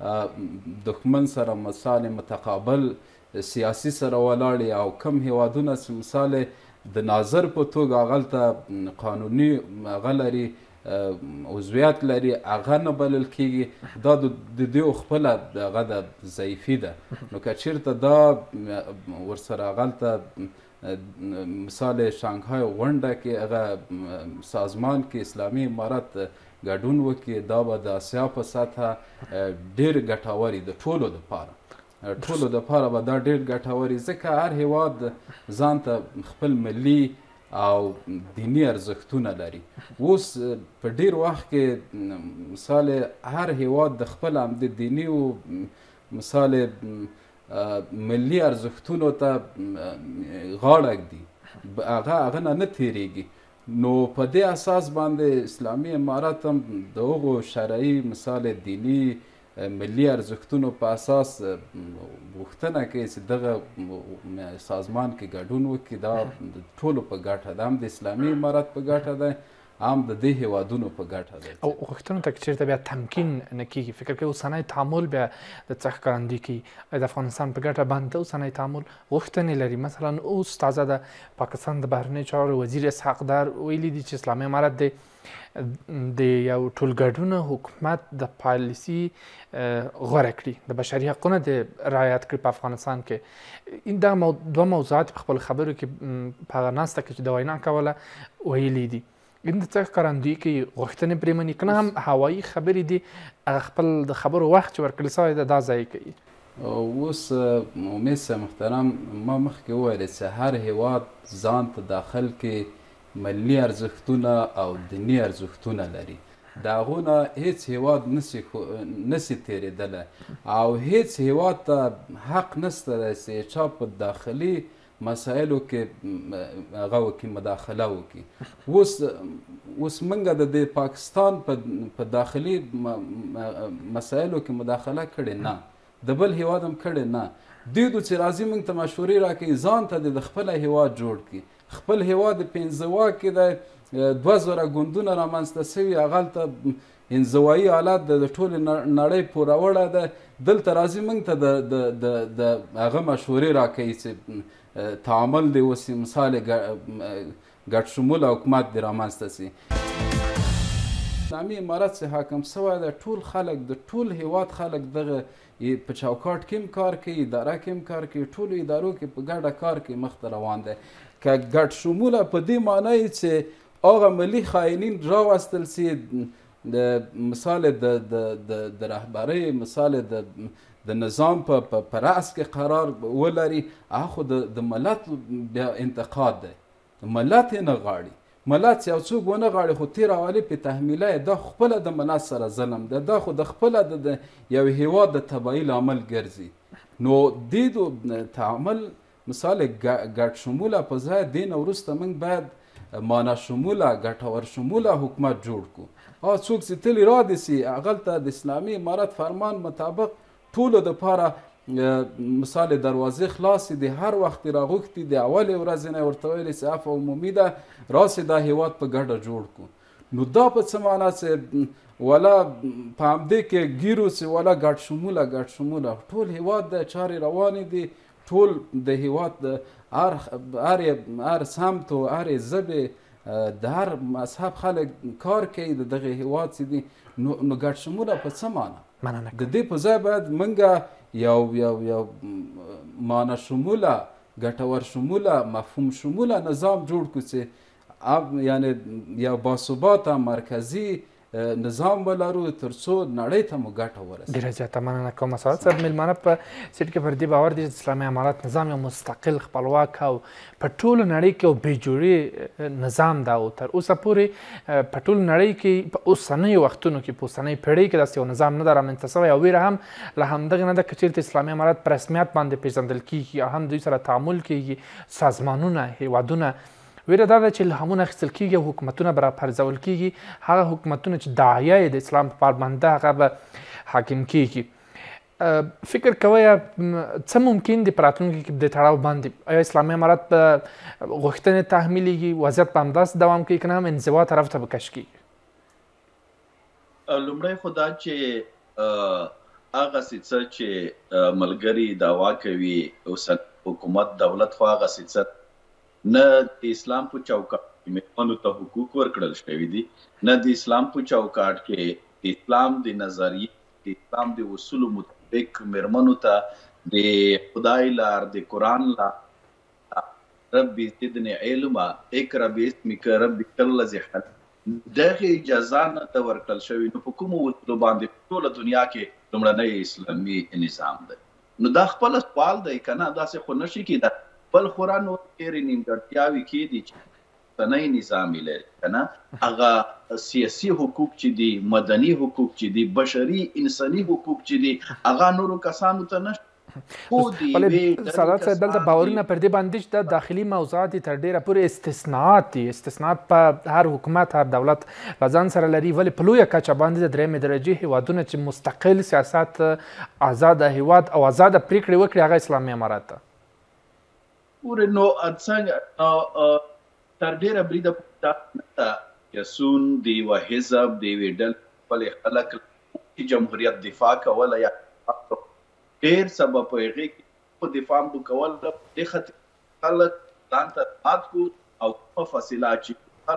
دښمن سره مثال متقابل سیاسي سره ولاړ او کم هیوادونه چې مثال د ناظر په توګه هغلته قانوني هغه لري عضویت لري هغه نه بلل کېږي. دا د دوی خپله هغه د ضعیفي ده. نو که چېرته دا ورسره هغلته مثال شانګهای غونډه کې هغه سازمان کې اسلامي امارت ګډون وکړي دا به د اسیا په سطحه ډېر ګټور د ټولو دپاره به دا ډېر ګټور، ځکه هر هیواد ځان ته خپل ملي او دینی ارزښتونه لري. اوس په ډیر وخت کې مثال هر هیواد د خپل همد دینی او مثال ملي ارزښتونو ته غاړه ږدي، هغه نه تیریږي. نو په دې اساس باندې اسلامي امارت هم د هغو شرعي مثال دینی ملي ارزښتونو په اساس غوښتنه کوي چې دغه سازمان کې ګډون وکړي. دا د ټولو په ګټه ده، هم د اسلامي امارت په ګټه ده، هم د دې هیوادونو په ګټه ده. او غوښتنو ته که چېرته بیا تمکین نه کېږي، فکر کوي اوسنی تعامل بیا د څه ښکارندویي کوي؟ د افغانستان په ګټه باندې اوسنی تعامل غوښتنې لري؟ مثلا اوس تازه د پاکستان د بهرنیو چارو وزیر اسحاق دار ویلي دي چې اسلامي امارت د یو ټولګډونه حکومت د پالیسي غوره کړي، د بشري حقونه د رعایت کړي په افغانستان کې. این دغه دوه موضوعات په خپل خبرو کې په هغه ناسته کې چې د وینا کوله ویلي دي. این د څه ښکارندویي کوي؟ غوښتنې پرې مني که نه هم هوایي خبرې دي، هغه خپل د خبرو وخت چې ورکړل سوی ده دا ضایع کوي؟ اوس امید صاحب محترم، ما مخکې وویلې چې هر هیواد ځان ته داخل کې ملي ارزښتونه او دیني ارزښتونه لري. د هغو نه هیڅ هیواد نسي تېرېدلی او هیڅ هیواد ته حق نشته دی چې چا په داخلي مسایلو کې هغه وکړي، مداخله وکړي. اوس موږ د پاکستان په داخلي مسایلو کې مداخله کړې نه، د بل هیواد هم کړې نه. دوی چې راځي موږ ته مشورې راکوي ځان ته د خپله هیواد جوړ کړي، خپل هیواد پنځه کې د 2000 ګوندونه رامنځته سوي، هغلته انزوایي حالت د ټولې نړۍ پوروړه ده. دلته راځي موږ ته د هغه مشورې راکوي چې تعامل دی وسي، مثال ګډ شموله حکومت دی رامنځته سي. اسلامي امارت چې حاکم سوی ده، ټول خلک د ټول هیواد خلک دغه په چوکاټ کې هم کار کوي، اداره کې هم کار کوي، ټولو ادارو کې په ګډه کار کوي، مخته روان دی. که ګډ شموله په دې معنی چې هغه ملي خاینین راوستل سي، د مثال د رهبرۍ، مثال د نظام په رأس کې قرار ولري، هغه خو د ملت بیا انتقاد دی. ملت یې نه غواړي، ملت یو څوک ونه غواړي، خو تېروالي په تحمیله یې دا خپله د ملت سره ظلم دی، دا خو د خپله د یو هیواد د تباهي لامل ګرځي. نو دې تعامل مثال ګډ شموله په ځای دې نه وروسته موږ باید مانا شموله ګټور شموله حکومت جوړ کړو. هغه څوک چې تللی را دي سي هغلته د اسلامي امارت فرمان مطابق ټولو دپاره مثال دروازې خلاصې دي، هر وخت یې راغوښتي دي، اولې ورځې نه یې ورته ویلې چې عفو عمومي ده، راسې دا هیواد په ګډه جوړ کړو. نو دا په څه معنا چې ولا په همدې کې ګیرو چې ولا ګډ شموله ټول هیواد د چارې روانې دي، ټول د هیواد هر سمت و هر ژبې د هر مذهب خلک کار کوي د دغه هیواد چې دي. نو ګډ شموله په څه معنا؟ د دې په ځای باید موږ یو معنا شموله، ګټور شموله، مفهوم شموله نظام جوړ کړو چې یعنی یو باثباته مرکزي نظام ولرو تر څو نړۍ ته مو ګټه ورسوي. ډېره زیاته مننه کوم سعادت صاحب. میلمانه په سیټ کې پر دې باور دي چې اسلامي امارت نظام یو مستقل، خپلواک او په ټوله نړۍ کې یو بېجوړې نظام ده او تر اوسه پورې په ټوله نړۍ کې په اوسنیو وختونو کې، په اوسنۍ پېړۍ کې داسې یو نظام نه ده رامنځته سوی او ویره هم له همدغې نه ده که چېرته اسلامي امارت په رسمیت باندې پېژندل کېږي او هم دوی سره تعامل کېږي، سازمانونه، هیوادونه، ویره دا ده چې الهامونه اخیستل کېږي او حکومتونه به راپرځول کېږي، هغه حکومتونه چې داعیه یې د اسلام په پابنده هغه به حاکم کېږي. فکر کوئ څه ممکن دي په راتلونکي کې په دې تړاو باندې؟ آیا اسلامي امارت به غوښتنې تحمیلیږي، وضعیت به همداسې دوام کوي که نه هم انزوا طرف ته به کش کېږي؟ لومړی خو دا چې هغسې څه چې ملګري دعوا کوي حکومت دولت، خو هغسې څه نه د اسلام په چوکاټ کې میرمنو ته حقوق ورکړل شوي دي، نه د اسلام په چوکاټ کې د اسلام د نظریې، د اسلام د اصولو مطابق میرمنو ته د خدای لار، د قرآن لار، ربي زدني علما اقرأ باسمك ربك الذي خلق، دغه اجازه نه ته ورکړل شوې. نو په کومو اصولو باندې په ټوله دنیا کې لومړنی اسلامي نظام دی؟ نو دا خپله سوال دی که نه؟ داسې خو نشي کېدای. بل خورا نور ډېرې نیمګړتیاوې کېدي چې اوسنی نظام یې لري که نه، هغه سیاسي حقوق چې دي، مدني حقوق چې دي، بشري انساني حقوق چې دي، هغه نورو کسانو ته نشته. سعادت صاحب دلته باورونه پر دې باندې چې د داخلي موضوعات تر ډېره پورې استثناءات دي، استثناءات په هر حکومت، هر دولت له ځان سره لري، ولې په لویه کچه باندې د درېیمې درجې هیوادونه چې مستقل سیاست، آزاده هیواد او آزاده پرېکړې وکړي هغه اسلامي امارت ته پورې. نو څنګه تر ډېره بریده پورې یسون د یوه حزب، د یوې ډلې خپلې خلک جمهوریت دفاع کوله یا ډېر سبب په هغې کې په دفاع مو کول، دې خاطر خلک ځان ته مات کړو او کومه فاصله چې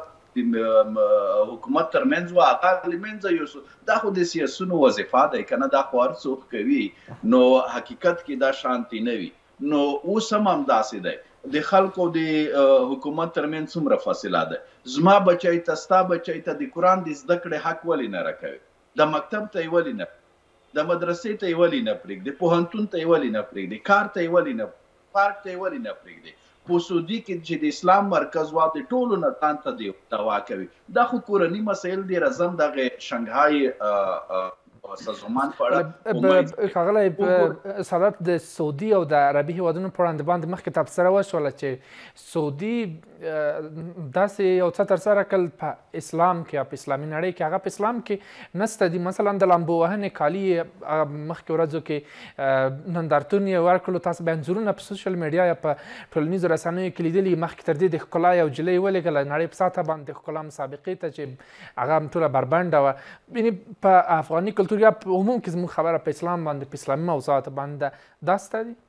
حکومت ترمنځ وه هغه له منځه یوسو. دا خو د سیاسونو وظیفه دی که نه، دا خو هر څوک کوي. نو حقیقت کې دا شانتي نه وي. نو اوس هم همداسې دی، د خلکو د حکومت ترمنځ څومره فاصله ده. زما بچی ته، ستا بچی ته د قرآن د زده کړې حق ولې نه راکوي؟ د مکتب ته یې ولې نه، د مدرسې ته یې ولې نه پرېږدي، پوهنتون ته یې ولې نه پرېږدي، کار ته یې ولې نه، پارک ته یې ولې نه پرېږدي؟ په سعودي کې چې د اسلام مرکز وا د ټولو نه ځان ته دعوا کوي. دا خو کورني مسایل دي. رزم دغه شنګهای سازمان په اړه ښاغلی سعادت د سعودي او د عربي هیوادونو په وړاندې باندې مخکې تبصره وشوله چې سعودي داسې یو څه ترسره کړل په اسلام کې او په اسلامي نړۍ کې، هغه په اسلام کې نسته دي. مثلا د لامبو وهنې کالي مخکې ورځو کې نندارتون یې ورکړلو، تاسو به انځورونه په سوشل میډیا یا په ټولنیزو رسنیو کې لیدلي. مخکې تر دې د ښکلا یو نجلۍ ولېږله نړۍ په ساحه باندې د ښکلا مسابقې ته چې هغه هم ټوله بربنډه وه. یعنې په افغاني کلتور یا په عموم کې زموږ خبره په اسلام باندې په اسلامي موضوعاتو باندې دا سته دي.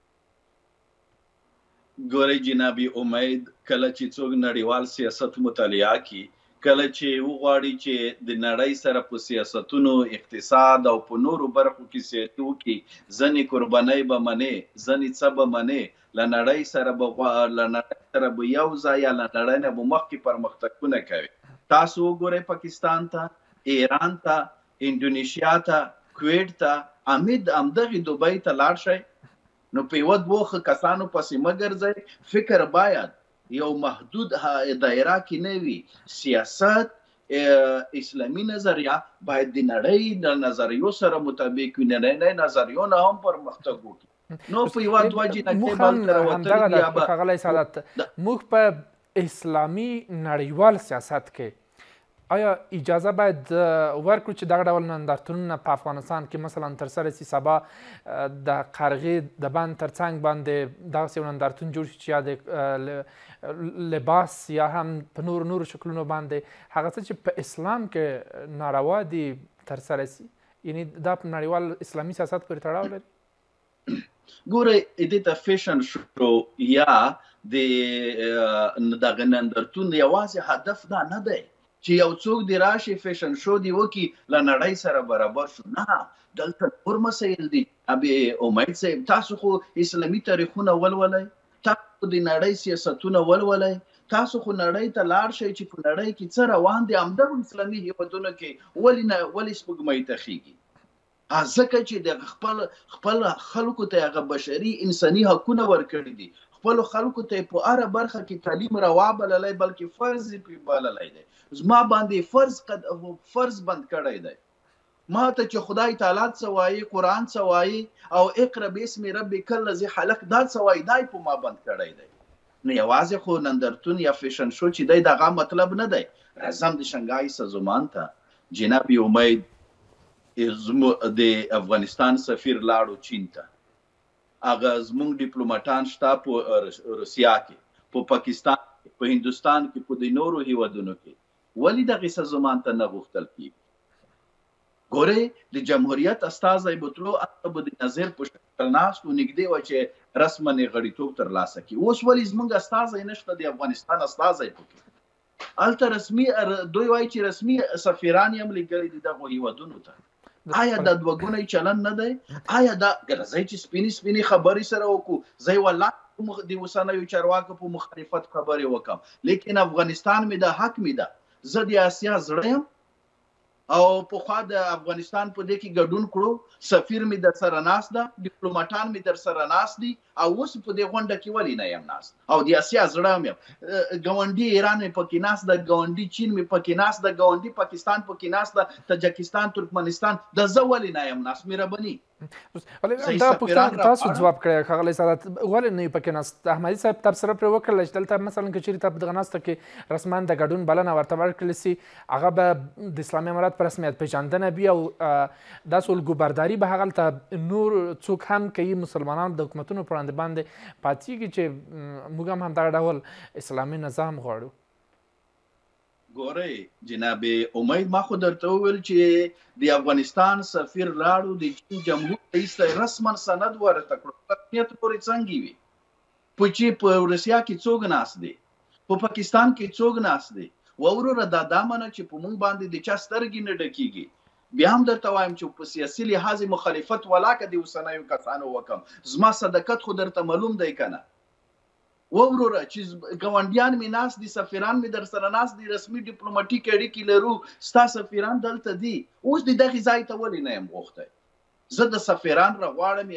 ګورئ جنابي امید، کله چې څوک نړیوال سیاست مطالعه کړي، کله چې وغواړي چې د نړۍ سره په سیاستونو، اقتصاد او په نورو برخو کې سیاسي وکړي، ځینې قربانۍ به منې، ځینې څه به منې، له نړۍ سره به یو ځای یا له نړۍ نه به مخکې پرمختګونه کوي. تاسو وګورئ پاکستان ته، ایران ته، انډونیشیا ته، کویټ ته، همدغې دوبۍ ته لاړ شئ، نو په یوه دوه کسانو پسې مه ګرځئ. فکر باید یو محدود دایره کې نه وي. سیاست، اسلامي نظریه باید د نړۍ د نظریو سره مطابق وي، نړۍ نظریو نه هم پرمختګ وکړي. نو په یوه دوه جنکۍ بل ته راوتلي یا به ښاغلی سعادت، موږ په اسلامي نړیوال سیاست کې آیا اجازه باید ورکړو چې دغه ډول نندارتونونه په افغانستان کې مثلا ترسره شي؟ سبا د قرغې د بند تر څنګ باندې دغسې یو نندارتون جوړ شي چې یا د لباس یا هم په نورو شکلونو باندې هغه څه چې په اسلام کې ناروا دي ترسره شي. یعنې دا په نړیوال اسلامي سیاست پورې تړاو لري؟ ګورئ، دې ته فیشن شو یا د دغه نندارتون یوازې هدف دا نه دی چې یو څوک دی راشي فیشن شو دی وکړي له نړۍ سره برابر شو. نه، دلته نور مسایل دي. ابي امید صاحب، تاسو خو اسلامي تاریخونه ولولئ، تاسو د نړۍ سیاستونه ولولئ، تاسو خو نړۍ ته لاړ شئ چې په نړۍ کې څه روان دي. همدغه اسلامي هیوادونو کې ولې سپوږمۍ ته خیږي؟ ځکه چې د خپل خلکو ته هغه بشري انساني حقونه ورکړي دي. خپل خلکو ته په هره برخه کې تعلیم روا بللی، بلکې فرض یې بللی دی. زما باندې فرض بند کړی دی. ما ته چې خدای تعالی څه وایي، قرآن څه وایي، او اقرا باسم ربک الذی خلق دا څه وایي، دا په ما بند کړی دی. نو یوازې خو نندارتون یا فیشن شو چې دی دغه مطلب نه دی. راځم د شنګهای سازمان ته. جناب امید، د افغانستان سفیر لاړو چین ته، هغه زموږ ډیپلوماټان شته په روسیه کې، په پاکستان کې، په هندوستان کې، په د نورو هیوادونو کې. ولې دغې سازمان ته نه غوښتل کېږي؟ ګورئ، د جمهوریت استازی به تلو، هلته به د نظیر په شکل ناست و، نږدې وه چې رسما یې غړیتوب ترلاسه کړي. اوس ولې زموږ استازی نشته، د افغانستان استازی پکې؟ هلته رسمي دوی وایي چې رسمي سفیران یې هم لیږلي دي دغو هیوادونو ته. آیا دا دوه ګونی چلن نه دی؟ آیا دا راځئ چې سپینې خبرې سره وکړو؟ زه والله د اوسنیو چارواکو په مخالفت خبرې وکړم، لیکن افغانستان مې د حق مې ده. زه د اسیا زړه یم او پخوا د افغانستان په دې کې ګډون کړو. سفیر مې در سره ناست ده، ډیپلوماټان مې در سره ناست دي، او اوس په دې غونډه کې ولې نه یم ناست؟ او د اسیا زړه هم یم. ګاونډي ایران مې پکې ناست ده، ګاونډي چین مې پکې ناست ده، ګاونډي پاکستان پکې ناست ده، تاجکستان، ترکمنستان. د زه ولې نه یم ناست؟ مهرباني دا پوښتنه تاسو جواب کړی ښاغلی سعادت، ولې نه یو پکې ناست؟ احمدي صاحب تبصره پرې وکړله چې دلته مثلا که چېرې ته په دغه ناسته کې رسما د ګډون بلنه ورته ورکړل سي، هغه به د اسلامي امارات په رسمیت پېژندنه وي او داسې الګوبرداري به هغلته نور څوک هم کوي، مسلمانان د حکومتونو په وړاندې باندې پاتېږي چې موږ هم همدغه ډول اسلامي نظام غواړو. ګورئ جناب امید، ما خو درته وویل چې د افغانستان سفیر لاړو، د چین جمهور رئیس ته رسما سند ورته کړو. رسمیت پورې څنګه وي؟ چې په روسیه کې څوک ناست دی، په پاکستان کې څوک ناست دی. وروره دا منه چې په موږ باندې د چا سترګې نه ډکېږي. بیا هم درته وایم چې په سیاسي لحاظ مخالفت ولاکه د اوسنیو کسانو وکم. زما صداقت خو درته معلوم دی که نه؟ وروره چې ګاونډیان مې ناست دي، سفیران مې در سره ناست دي، رسمي ډیپلوماټیک اړیکې لرو، ستا سفیران دلته دي، اوس د دغې ځای ته ولې نه یم غوښتی؟ زه د سفیران راغواړم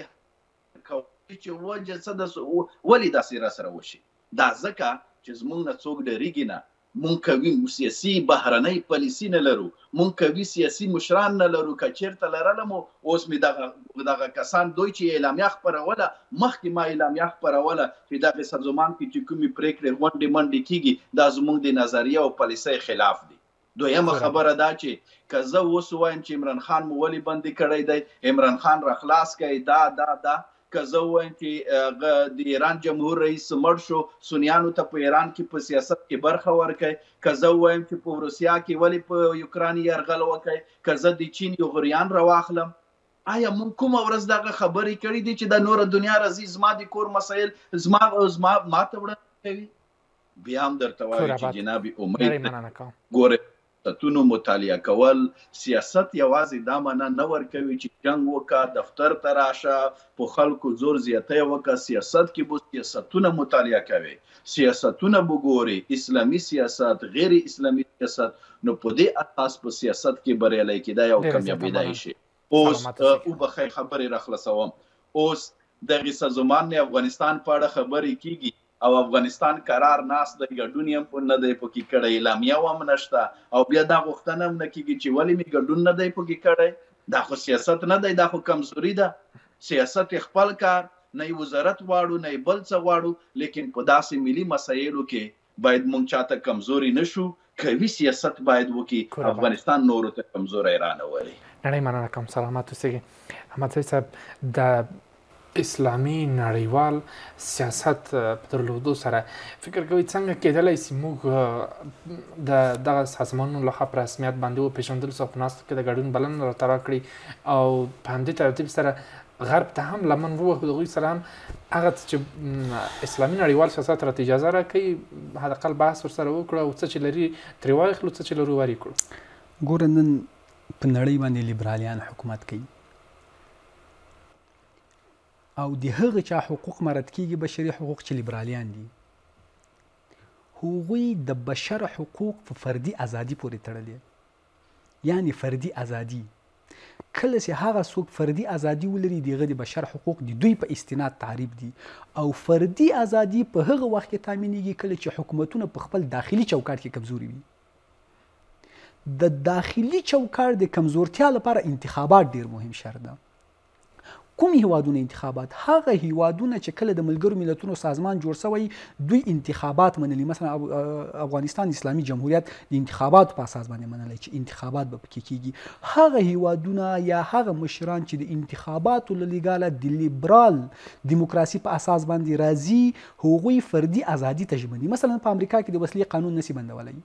چې وجه څه ولې داسې راسره وشي؟ دا ځکه چې زموږ نه څوک ډریږي نه. مونږ قوي سیاسي بهرنۍ پالیسي نه لرو، مونږ قوي سیاسي مشران نه لرو. که چېرته لرله مو اوس مې دغه کسان دوی چې اعلامیه خپروله، مخکې ما اعلامیه خپروله چې دغه سازمان کې چې کومې پرېکړې غونډې منډې کېږي دا زموږ د نظریه او پالیسۍ خلاف دي. دویمه خبره دا چې که زه اوس وایم چې عمران خان مو ولې بندي کړی دی، عمران خان را خلاص کړئ، دا که زه وایم چې د ایران جمهور رئیس مړ شو، سنیانو ته په ایران کې په سیاست کې برخه ورکړئ، که زه وایم چې په روسیا کې ولې په یوکران یرغل وکړئ، که زه د چین یو غریان راواخلم. آیا موږ کومه ورځ دغه خبرې کړې دي چې د نوره دنیا راځي زما د کور مسایل ما ته وړاندې کوي؟ بیا هم درته وایم چې جناب امید ګوره سیاستونو مطالعه کول، سیاست یوازې دا معنا نه ورکوي چې جنگ وکړه، دفتر ته راشه، په خلکو زور زیاتی وکړه. سیاست کې به سیاستونه مطالعه کوي، سیاستونه به ګوري، اسلامي سیاست، غیر اسلامي سیاست، نو په دې اساس په سیاست کې بریالی کېدای او کامیابېدای شي. اوس وبخئ خبرې راخلاصوم، اوس دغه سازمان افغانستان په اړه خبرې کېږي او افغانستان قرار ناست دی، ګډون یې هم نه دی پکې کړی، اعلامیه هم نشته، او بیا دا غوښتنه هم نه کېږي چې ولې مې ګډون نه دی پکې کړی. دا خو سیاست نه دی، دا خو کمزوري ده. سیاست خپل کار، نه یې وزارت غواړو نه یې بل څه غواړو، لیکن په داسې ملي مسایلو کې باید موږ چاته کمزوري نشو. قوي سیاست باید وکړي، افغانستان نورو ته کمزوری رانه ولي. نړۍ مننه کوم، سلامت اوسئ. احمد صاحب، د اسلامي نړیوال سیاست په درلودو سره فکر کوي څنګه کېدلی سي موږ د دغه سازمانونو لخوا په رسمیت باندې وپېژندل سو، په ناستو کې د ګډون بلنه راته راکړي او په همدې ترتیب سره غرب ته هم لمن ووهو، د هغوی سره هم هغه څه چې اسلامي نړیوال سیاست راته اجازه راکوي حداقل بحث ورسره وکړو او څه چې لري ترې واخلو، څه چې لرو ورې کړو. ګوره نن په نړۍ باندې لیبرالیان حکومت کوي او د هغه چا حقوق مرد کیږي، بشري حقوق چې لیبرالیان دي، هغوی د بشر حقوق په فردي ازادي پورې تړلي. یعنی فردي ازادي کله چې هغه څوک فردي ازادي ولري، دغه د بشر حقوق د دوی په استناد تعریف دي، او فردي ازادي په هغه وخت کې تامینېږي کله چې حکومتونه په خپل داخلي چوکاټ کې کمزوري وي. د داخلي چوکاټ د کمزورتیا لپاره انتخابات ډیر مهم شرط ده. کوم هیوادونه انتخابات؟ هغه هیوادونه چې کله د ملګرو ملتونو سازمان جوړ شوی دوی انتخابات منلي. مثلا افغانستان اسلامي جمهوریت د انتخابات په اساس باندې منلی چې انتخابات به پکې کیږي. هغه هیوادونه یا هغه مشران چې د انتخاباتو له لګاله د لیبرال دیموکراسي په اساس باندې راځي، هغوی فردي ازادي ته ژمن دي. مثلا په امریکا کې د وسلې قانون نشي بندولی،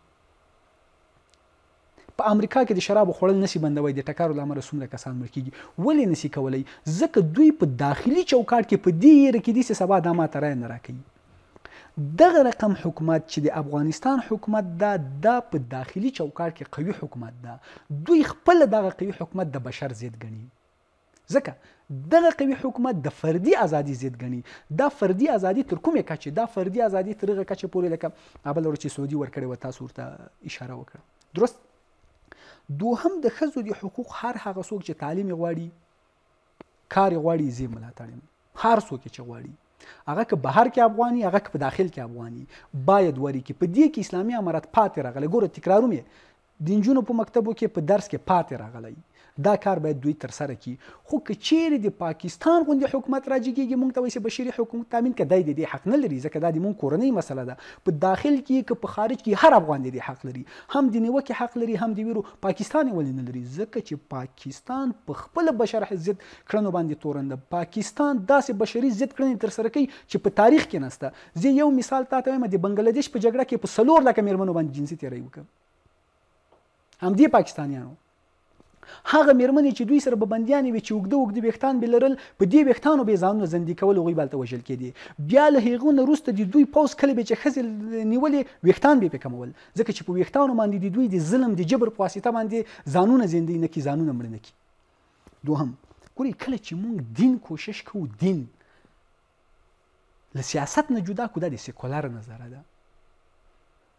په امریکا کې د شرابو خوړل نشي بندوي، د ټکرو له امله څومره کسان مړ کېږي. ولې نشي کولی؟ ځکه دوی په داخلي چوکاټ کې په دې یېره کې دي چې سبا دا ماته رایه نه راکوي. دغه رقم حکومت چې د افغانستان حکومت ده، دا په داخلي چوکاټ کې قوي حکومت ده. دوی خپل دغه قوي حکومت د بشر ضد ګڼي، ځکه دغه قوي حکومت د فردي ازادي ضد ګڼي. دا فردي ازادي تر کومې کچې؟ دا فردي ازادي تر هغه کچې پورې لکه بله ورځ چې سعودي ورکړې وه، تاسو ورته اشاره وکړه، درست. دوهم د ښځو د حقوق، هر هغه څوک چې تعلیم غواړي، کار غواړي، زه ملاتړ یم. هر څوک چې غواړي، هغه که بهر کې افغاني، هغه که په داخل کې افغاني، باید ورکړي. په دې کې اسلامي امارت پاتې راغلی. ګوره تکراروم یې، د نجونو په مکتبو کې په درس کې پاتې راغلی. دا کار باید دوی ترسره کړي. خو که چیرې د پاکستان غوندې حکومت راجګېږي، موږ ته وایي چې بشري حقوق تامین کړه، دی د دې حق نه لري، ځکه دا د موږ کورنۍ مسله ده. په داخل کې که په خارج کې هر افغان د دې حق لري، هم د نیوکې حق لري، هم د ویرو. پاکستان یې ولې نه لري؟ ځکه چې پاکستان په خپله بشر ضد کړنو باندې تورن ده. پاکستان داسې بشري ضد کړنې ترسره کوي چې په تاریخ کې نشته. زه یو مثال تاته وایم، د بنګلادیش په جګړه کې په 4 لکه مېرمنو باندې جنسي تېری وکړ، همدې پاکستانیانو. هغه مېرمنې چې دوی سره به بندیانې وي، چې اوږده اوږده ویښتان به لرل، په دې ویښتانو به یې ځانونه زندي کول، هغوی به هلته وژل کېدې. بیا له هغو نه وروسته د دوی پوځ کله به چې ښځې نیولې، ویښتان به یې پرې کمول، ځکه چې په ویښتانو باندې د دوی د ظلم د جبر په واسطه باندې ځانونه زندي نه کړي، ځانونه مړه نه کړي. دوهم، ګورئ کله چې موږ دین کوشش کوو، دین له سیاست نه جدا کړو، دا د سیکولر نظره ده.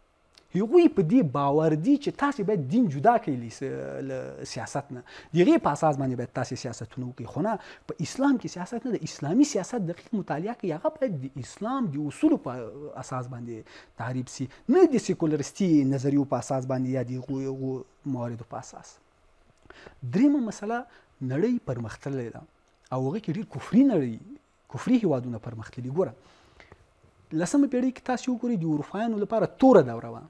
هغوی په دې باور دي چې تاسې باید دین جدا کړئ له سیاست نه، د هغې په اساس باندې باید تاسې سیاستونه وکړئ. خو نه، په اسلام کې سیاست نه، د اسلامي سیاست دقیق مطالعه کوي، هغه باید د اسلام د اصولو په اساس باندې تعریف سي، نه د سیکولرستي نظریو په اساس باندې یا د هغو مواردو په اساس. درېیمه مسله، نړۍ پرمختللې ده او هغې کې ډېر کفري هېوادونه پرمختللي. ګوره 10مه پېړۍ کې تاسې وګورئ، د اروپایانو لپاره توره دوره وه.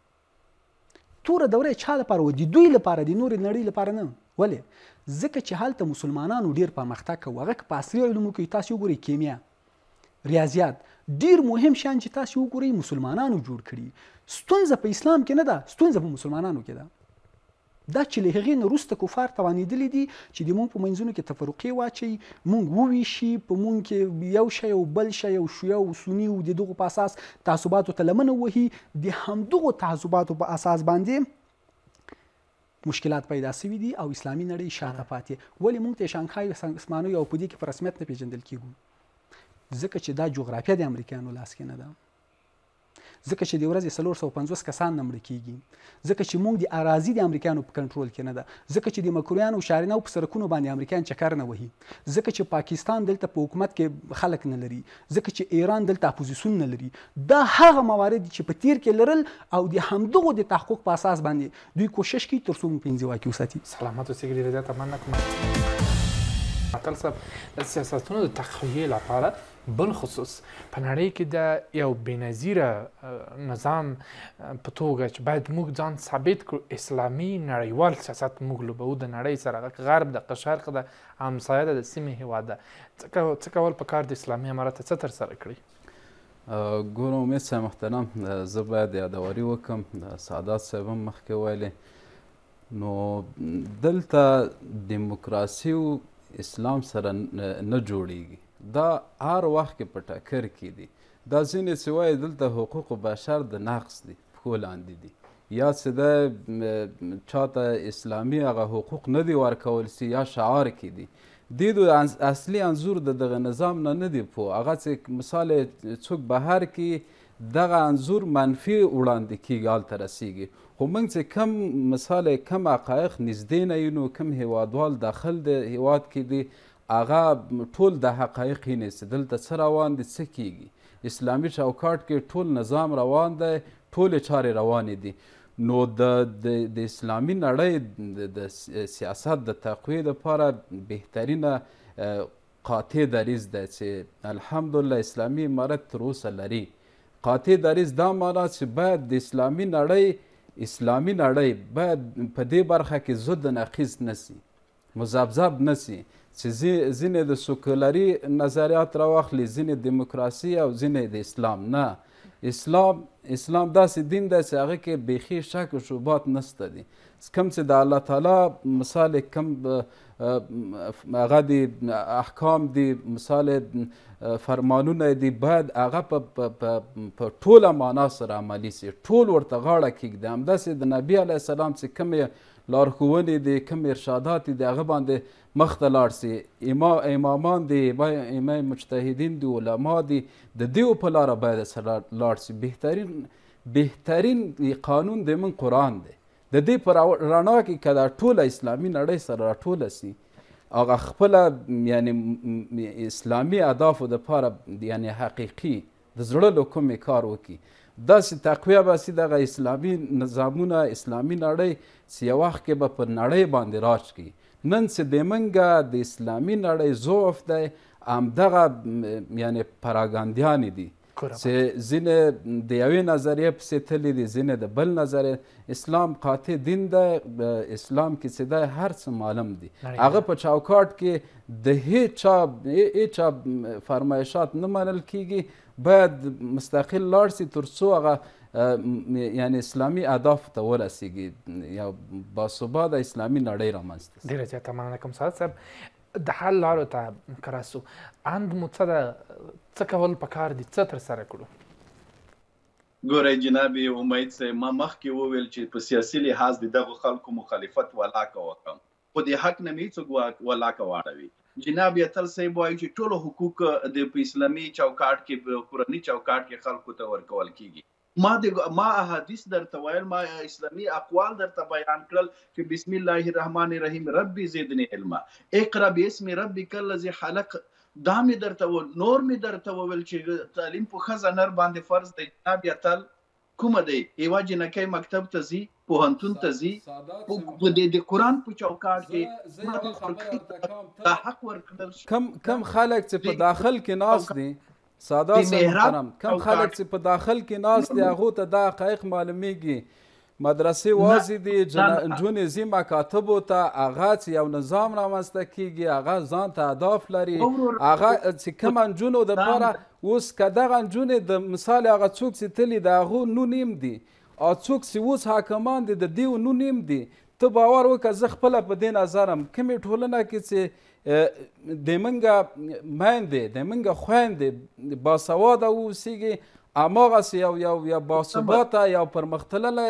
توره دوره یې چا لپاره وه؟ د دوی لپاره، د نورې نړۍ لپاره نه. ولې؟ ځکه چې هلته مسلمانانو ډېر پرمختګ کوو. هغه که په عصري علومو کې تاسې وګورئ، کیمیا، ریاضیات، ډېر مهم شیان چې تاسې وګورئ مسلمانانو جوړ کړي. ستونزه په اسلام کې نه ده، ستونزه په مسلمانانو کې ده. دا چې له هغې نه وروسته کفار توانېدلي دي چې د مونږ په منځونو کې تفرقې واچوي، مونږ وویشي، په مونږ کې یو شی او بل شی او شیعه او سني او د دغو په اساس تعصباتو ته لمنه وهي. د همدغو تعصباتو په اساس باندې مشکلات پیدا سوي دي او اسلامي نړۍ شاته پاتې. ولې مونږ ته شانګهای سازمانوي او په دې کې په رسمیت نه پیژندل کیږو؟ ځکه چې دا جغرافیه د امریکایانو لاس کې نه ده، ځکه چې د ورځې 450 کسان نه مړه کېږي، ځکه چې موږ د اراضي د امریکایانو په کنټرول کې نه ده، ځکه چې د مکرویانو او شارینو په سرکونو باندې امریکایان چکر نه وهي، ځکه چې پاکستان دلته په حکومت کې خلک نه لري، ځکه چې ایران دلته اپوزیسون نه لري. دا هغه موارد چې په تیر کې لرل او د همدغو د تحقق په اساس باندې دوی کوشش کوي تر څو موږ په انزوا کې وساتي. سلامت اوسئ، ډېره زیاته مننه کوم. متل صاحب، د سیاستونو د تقویې لپاره بالخصوص په نړۍ کې د یو بېنظیره نظام په توګه چې باید موږ ځان ثابت کړو، اسلامي نړیوال سیاست موږ لوبو د نړۍ سره، غرب د شرق د همسایه د سیمې هېواد ده. څه کول پکار د اسلامي امارت څه ترسره کړي؟ ګوره امید صاحب محترم، زه باید یادواري وکړم، سعادت صاحب هم مخکې ویلې، نو دلته دیموکراسي او اسلام سره نه جوړیږي. دا هر وخت کې په ټکر کې دي. دا ځینې چې وایي دلته حقوق بشر د نقص دي، پښو لاندې دي، یا چې د چاته اسلامي هغه حقوق نه دي ورکول سي، یا شعار کې دي. دې اصلي انځور د دغه نظام نه دي پوه. هغه چې مثال څوک بهر کې دغه انځور منفي وړاندې کېږي، هلته رسېږي. خو موږ چې کم مثال کم حقایق نږدې نه یو، نو کم هېوادوال داخل د هېواد کې دي، هغه ټول د حقایق یې نیسي. دلته څه روان دي، څه کېږي، اسلامي چوکاټ کې ټول نظام روان دی، ټولې چارې روانې دي. نو د اسلامي نړۍ د سیاست د تقویې لپاره بهترینه قاطع دریځ دی چې الحمدلله اسلامي امارت تر اوسه لري. قاطع دریځ دا معنا چې باید د اسلامي نړۍ باید په دې برخه کې ضد نقیض نسی، مذبذب نسی، چې ځینې د سکولري نظریات راواخلي، ځینې دیموکراسي او ځینې د اسلام. نه، اسلام داسې دین دی چې هغه کې بیخي شک و شبهات نسته دي. کم چې د الله تعالی مثال کم هغه دي احکام دي، مثال فرمانونه دي، باید هغه په ټوله معنا سره عملي سي، ټول ورته غاړه کږدي. همداسې د نبي علیه السلام چې کومې لارښوونې دي، کوم ارشادات دي، هغه باندې مخته لاړ سي. امامان دي، امام مجتهدین دي، علما دي، د دیو په لاره باید سره لاړ سي. بهترین قانون د من قرآن دی. د دې په رڼا کې که دا ټوله اسلامي نړۍ سره راټوله سي، هغه خپله یعنې اسلامي اهدافو دپاره یعنې حقیقي د زړه له کومې کار وکړي، داسې تقویه به سي دغه اسلامي نظامونه، اسلامي نړۍ چې یو وخت کې به په نړۍ باندې راج کړي. نن چې د منګه د اسلامي نړۍ ضعف دی، همدغه یعنې پراګاندیانې دي چې ځینې د یوې نظریې پسې تللي دي، ځینې د بل نظریې. اسلام قاطع دین دی، اسلام کې چې دی هر څه معلوم دي. هغه په چوکاټ کې د هیچ چا فرمایشات نه منل کیږي، باید مستقل لاړ سي تر څو هغه یعنې اسلامي اهدافو ته ورسیږي، یا باثباته اسلامي نړۍ رامنځته سي. ډېره زیاته مننه کوم سعادت صاحب. د حل لارو ته که راسو، اند مو څه ده، څه کول پکار دي، څه ترسره کړو؟ ګورئ جناب امید صاحب، ما مخکې وویل چې په سیاسي لحاظ د دغو خلکو مخالفت ولاکه وکړم، خو د حق نه مې هېڅوک ولاکه واړوي. جناب یتل صاحب وایي چې ټولو حقوق د په اسلامي چوکاټ کې، په کورني چوکاټ کې خلکو ته ورکول کیږي. ما احادیث درته ویل، ما اسلامي اقوال درته بیان کړل چې بسم الله الرحمن الرحیم ربي زدنی علما، اقرا باسم ربک الذی خلق. دا مې درته ویل. نور مې درته ویل چې تعلیم په ښځه نر باندې فرض دی. جناب یتل کومه دی؟ یوه جنکۍ مکتب ته ځي، پوهنتون ته ځي، د قرآن په چوکاټ کې حق ورکړل شي. کم خلک چې په داخل کې ناست دي سادات محترم، کم خلک چې په داخل کې ناست دي هغو ته دا حقایق معلومیږي. مدرسې واضح دي، نجونې ځي مکاتبو ته، هغه چې یو نظام رامنځته کیږي، هغه ځان ته اهداف لري. هغه چې کومه نجونو دپاره اوس که دغه نجونې د مثال هغه څوک چې تلي د هغو نو نیم دي او څوک چې اوس حاکمان دي د دیو نو نیم دي، ته باور وکړه زه خپله په دې نظرم کومې ټولنه کې چې د موږ میندې د موږ خویندې باسواده واوسیږي، هماغسې یو باثباته یو پرمختللی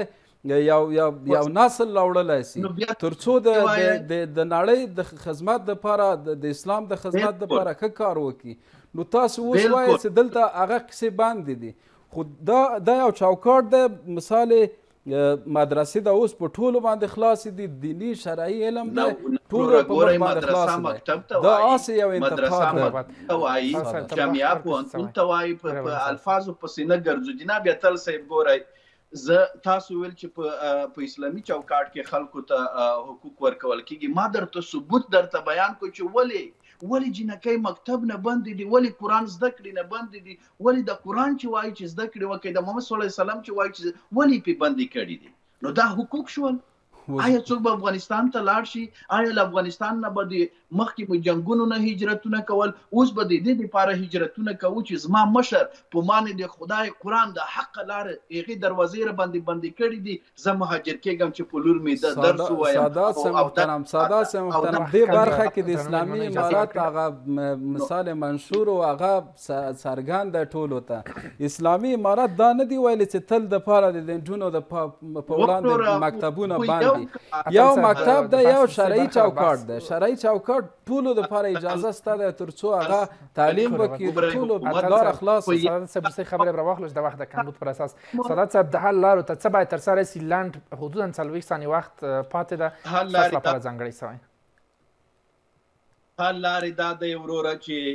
یو نسل راوړلی سي تر څو د نړۍ د خدمت دپاره د اسلام د خدمت دپاره ښه کار وکړي. نو تاسو اوس وایئ چې دلته هغه کیسې بندې دي، خو دا یو چوکاټ دی. مثال مدرسې د اوس په ټولو باندې خلاصې دي، دیني شرعي علم دی ټولو په مخ باندې خلاصې دی. دا هسې یو انتقاد دی. جامعه پوهنتون ته وایي، په الفاظو پسې نه ګرځو. جناب یتل صاحب ګورئ، زه تاسو ویل چې په اسلامي چوکاټ کې خلکو ته حقوق ورکول کیږي. ما درته ثبوت درته بیان کو چې ولې جنکۍ مکتب نه بندې دي، ولې قرآن زده کړې نه بندې دي، ولې د قرآن چې وایي چې زده کړې وکړي، د محمد صلی الله علیه وسلم چې وایي چې ولې پې بندې کړي دي. نو دا حقوق شول. آیا څوک به افغانستان ته لاړ شي؟ آیا له افغانستان نه به د مخکې په جنګونو نه هجرتونه کول، اوس به د دې دپاره هجرتونه کوو چې زما مشر په مانې د خدای قرآن د حق لارې هغې دروازې را باندې بندې کړي دي، زه مهاجر کېږم چې په لور مې درس ووایم. سادات صاحب محترم، دې برخه کې د اسلامي امارات هغه مثال منشور و هغه څرګند دی ټولو ته. اسلامي امارات دا نه دي ویلي چې تل دپاره د نجونو په وړاندې مکتبونه بند دي. یو مکتب دی، یو شرعي چوکاټ دی. شرعي چوکاټ ټولو دپاره اجازه شته دی تر څو هغه تعلیم وکړي، د ټولو لاره خلاصه. سادات صاحب وروستۍ خبرې به راواخلو چې د وخت د کمبود پر اساس. سادات صاحب د حل لارو ته څه باید ترسره شي؟ لنډ حدودا 40 ثانیې وخت پاتې ده، ستاسو لپاره ځانګړی شوی. حل لارې دا دی وروره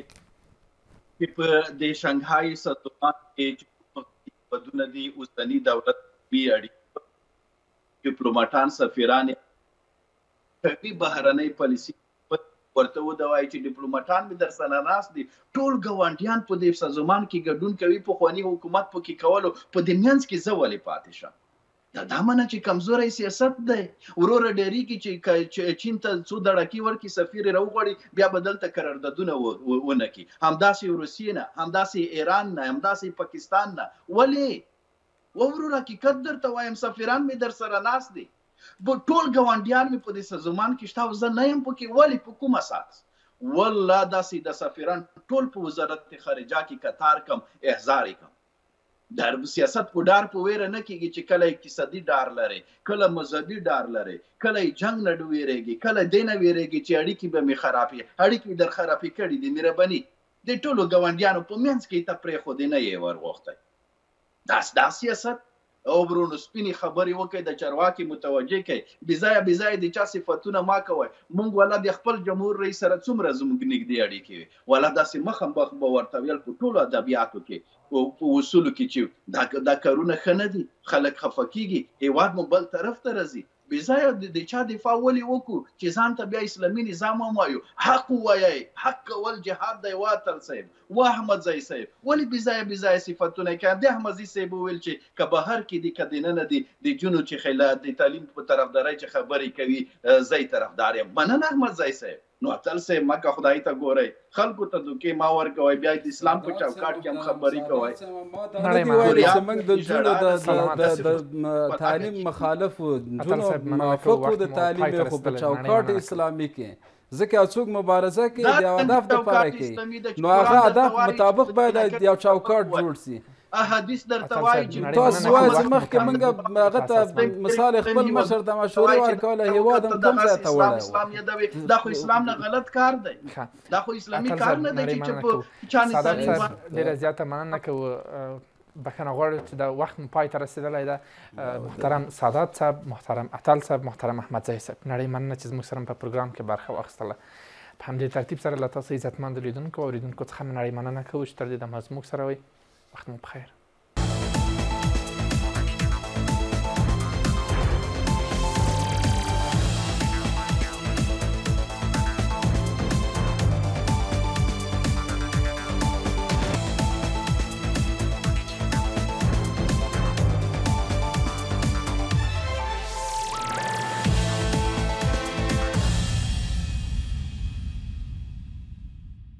چې په د شنګهای سازمان کې چې بدونه دي، اوسني دولت بي اړیکې ډیپلوماټان سفیران کوي، بهرنۍ پالیسي ورته ودوایي چې ډیپلوماټان مې در سره ناست دي، ټول ګاونډیان په دې سازمان کې ګډون کوي، پخواني حکومت پکې کولو، په دې منځ کې زه ولې پاتې شم؟ دا منه چې کمزوری سیاست دی. وروره ډېرېږي چې چین ته څو دړکې ورکړي، سفیر یې راوغواړي، بیا به دلته قراردادونه ونه کړي. همداسې روسیې نه، همداسې ایران نه، همداسې پاکستان نه. ولې؟ وروره حقیقت درته وایم، سفیران مې در سره ناست دي، ټول ګاونډیان مې په دې سازمان کې شته او زه نه یم پکې. ولې؟ په کوم اساس؟ والله داسې د سفیران ټول په وزارت خارجه کې کتار کم، احضار کم. د سیاست په ډار په ویره نه کېږي چې کله اقتصادي ډار لري، کله مذهبي ډار لري، کله جنګ نه ویرېږي، کله دې نه ویرېږي چې اړیکې به مې خرابې، اړیکې در خرابې کړي دي. مهرباني د ټولو ګاونډیانو په منځ کې ته پرېښودې، نه یې ورغوښتی. دا سیاست. او برونو سپینې خبرې وکړئ، د چارواکي متوجه کړئ، بېځایه د چا صفتونه ما کوئ. مونږ والا د خپل جمهور رئیس سره څومره زموږ نږدې اړیکې وي، والا داسې مخامخ به ورته ویل په ټولو ادبیاتو کې، په اصولو کې چې دا کارونه ښه نه دي، خلک خفه کېږي، هېواد مو بل طرف ته راځي. بېځایه د چا دفاع ولې وکړو چې ځان ته بیا اسلامي نظام هم وایو؟ حق ووایئ، حق کول جهاد دی. واتل صاحب و احمد ځای صاحب ولې بېځایه صفتونه کوي؟ د احمدزي صاحب وویل چې که بهر کې دي که دننه دي، د جونو چې خیله د تعلیم په طرفدارۍ چې خبرې کوي، زی طرفدار یم. مننه احمد ځای صاحب. نو اتل صاحب مکه خدای ته ګورئ، خلکو ته دوکې ما ورکوئ، بیا د اسلام په چوکاټ کې هم خبرې کوئ. زموږ د جونو د تعلیم مخالف وو، جونو موافق وو د تعلیم، خو په چوکاټ اسلامي کې ځکه څوک مبارزه کوي د یو هدف دپاره کوي، نو هغه هدف مطابق باید یو چوکاټ جوړ سي. احادیث درته وایي چې تاسو وایئ چې مخکې موږ هغه ته مثال خپل مشر ته مشورې ورکوله، هېواد هم کوم ځای ته وړی و. دا خو اسلام نه غلط کار دی، دا خو اسلامي کار نه دی چې په چا ډېره زیاته مننه کوو بخښنه غواړو چې د وخت مو پای ته رسېدلی ده. محترم سادات صاحب، محترم اتل صاحب، محترم احمدزی صاحب، نړۍ مننه چې زموږ سره په پروګرام کې برخه واخیستله. په همدې ترتیب سره له تاسو عزتمندو لیدونکو او اورېدونکو څخه نړۍ مننه کوو چې تر دې دمه زموږ سره وئ. وخت مو بخیر.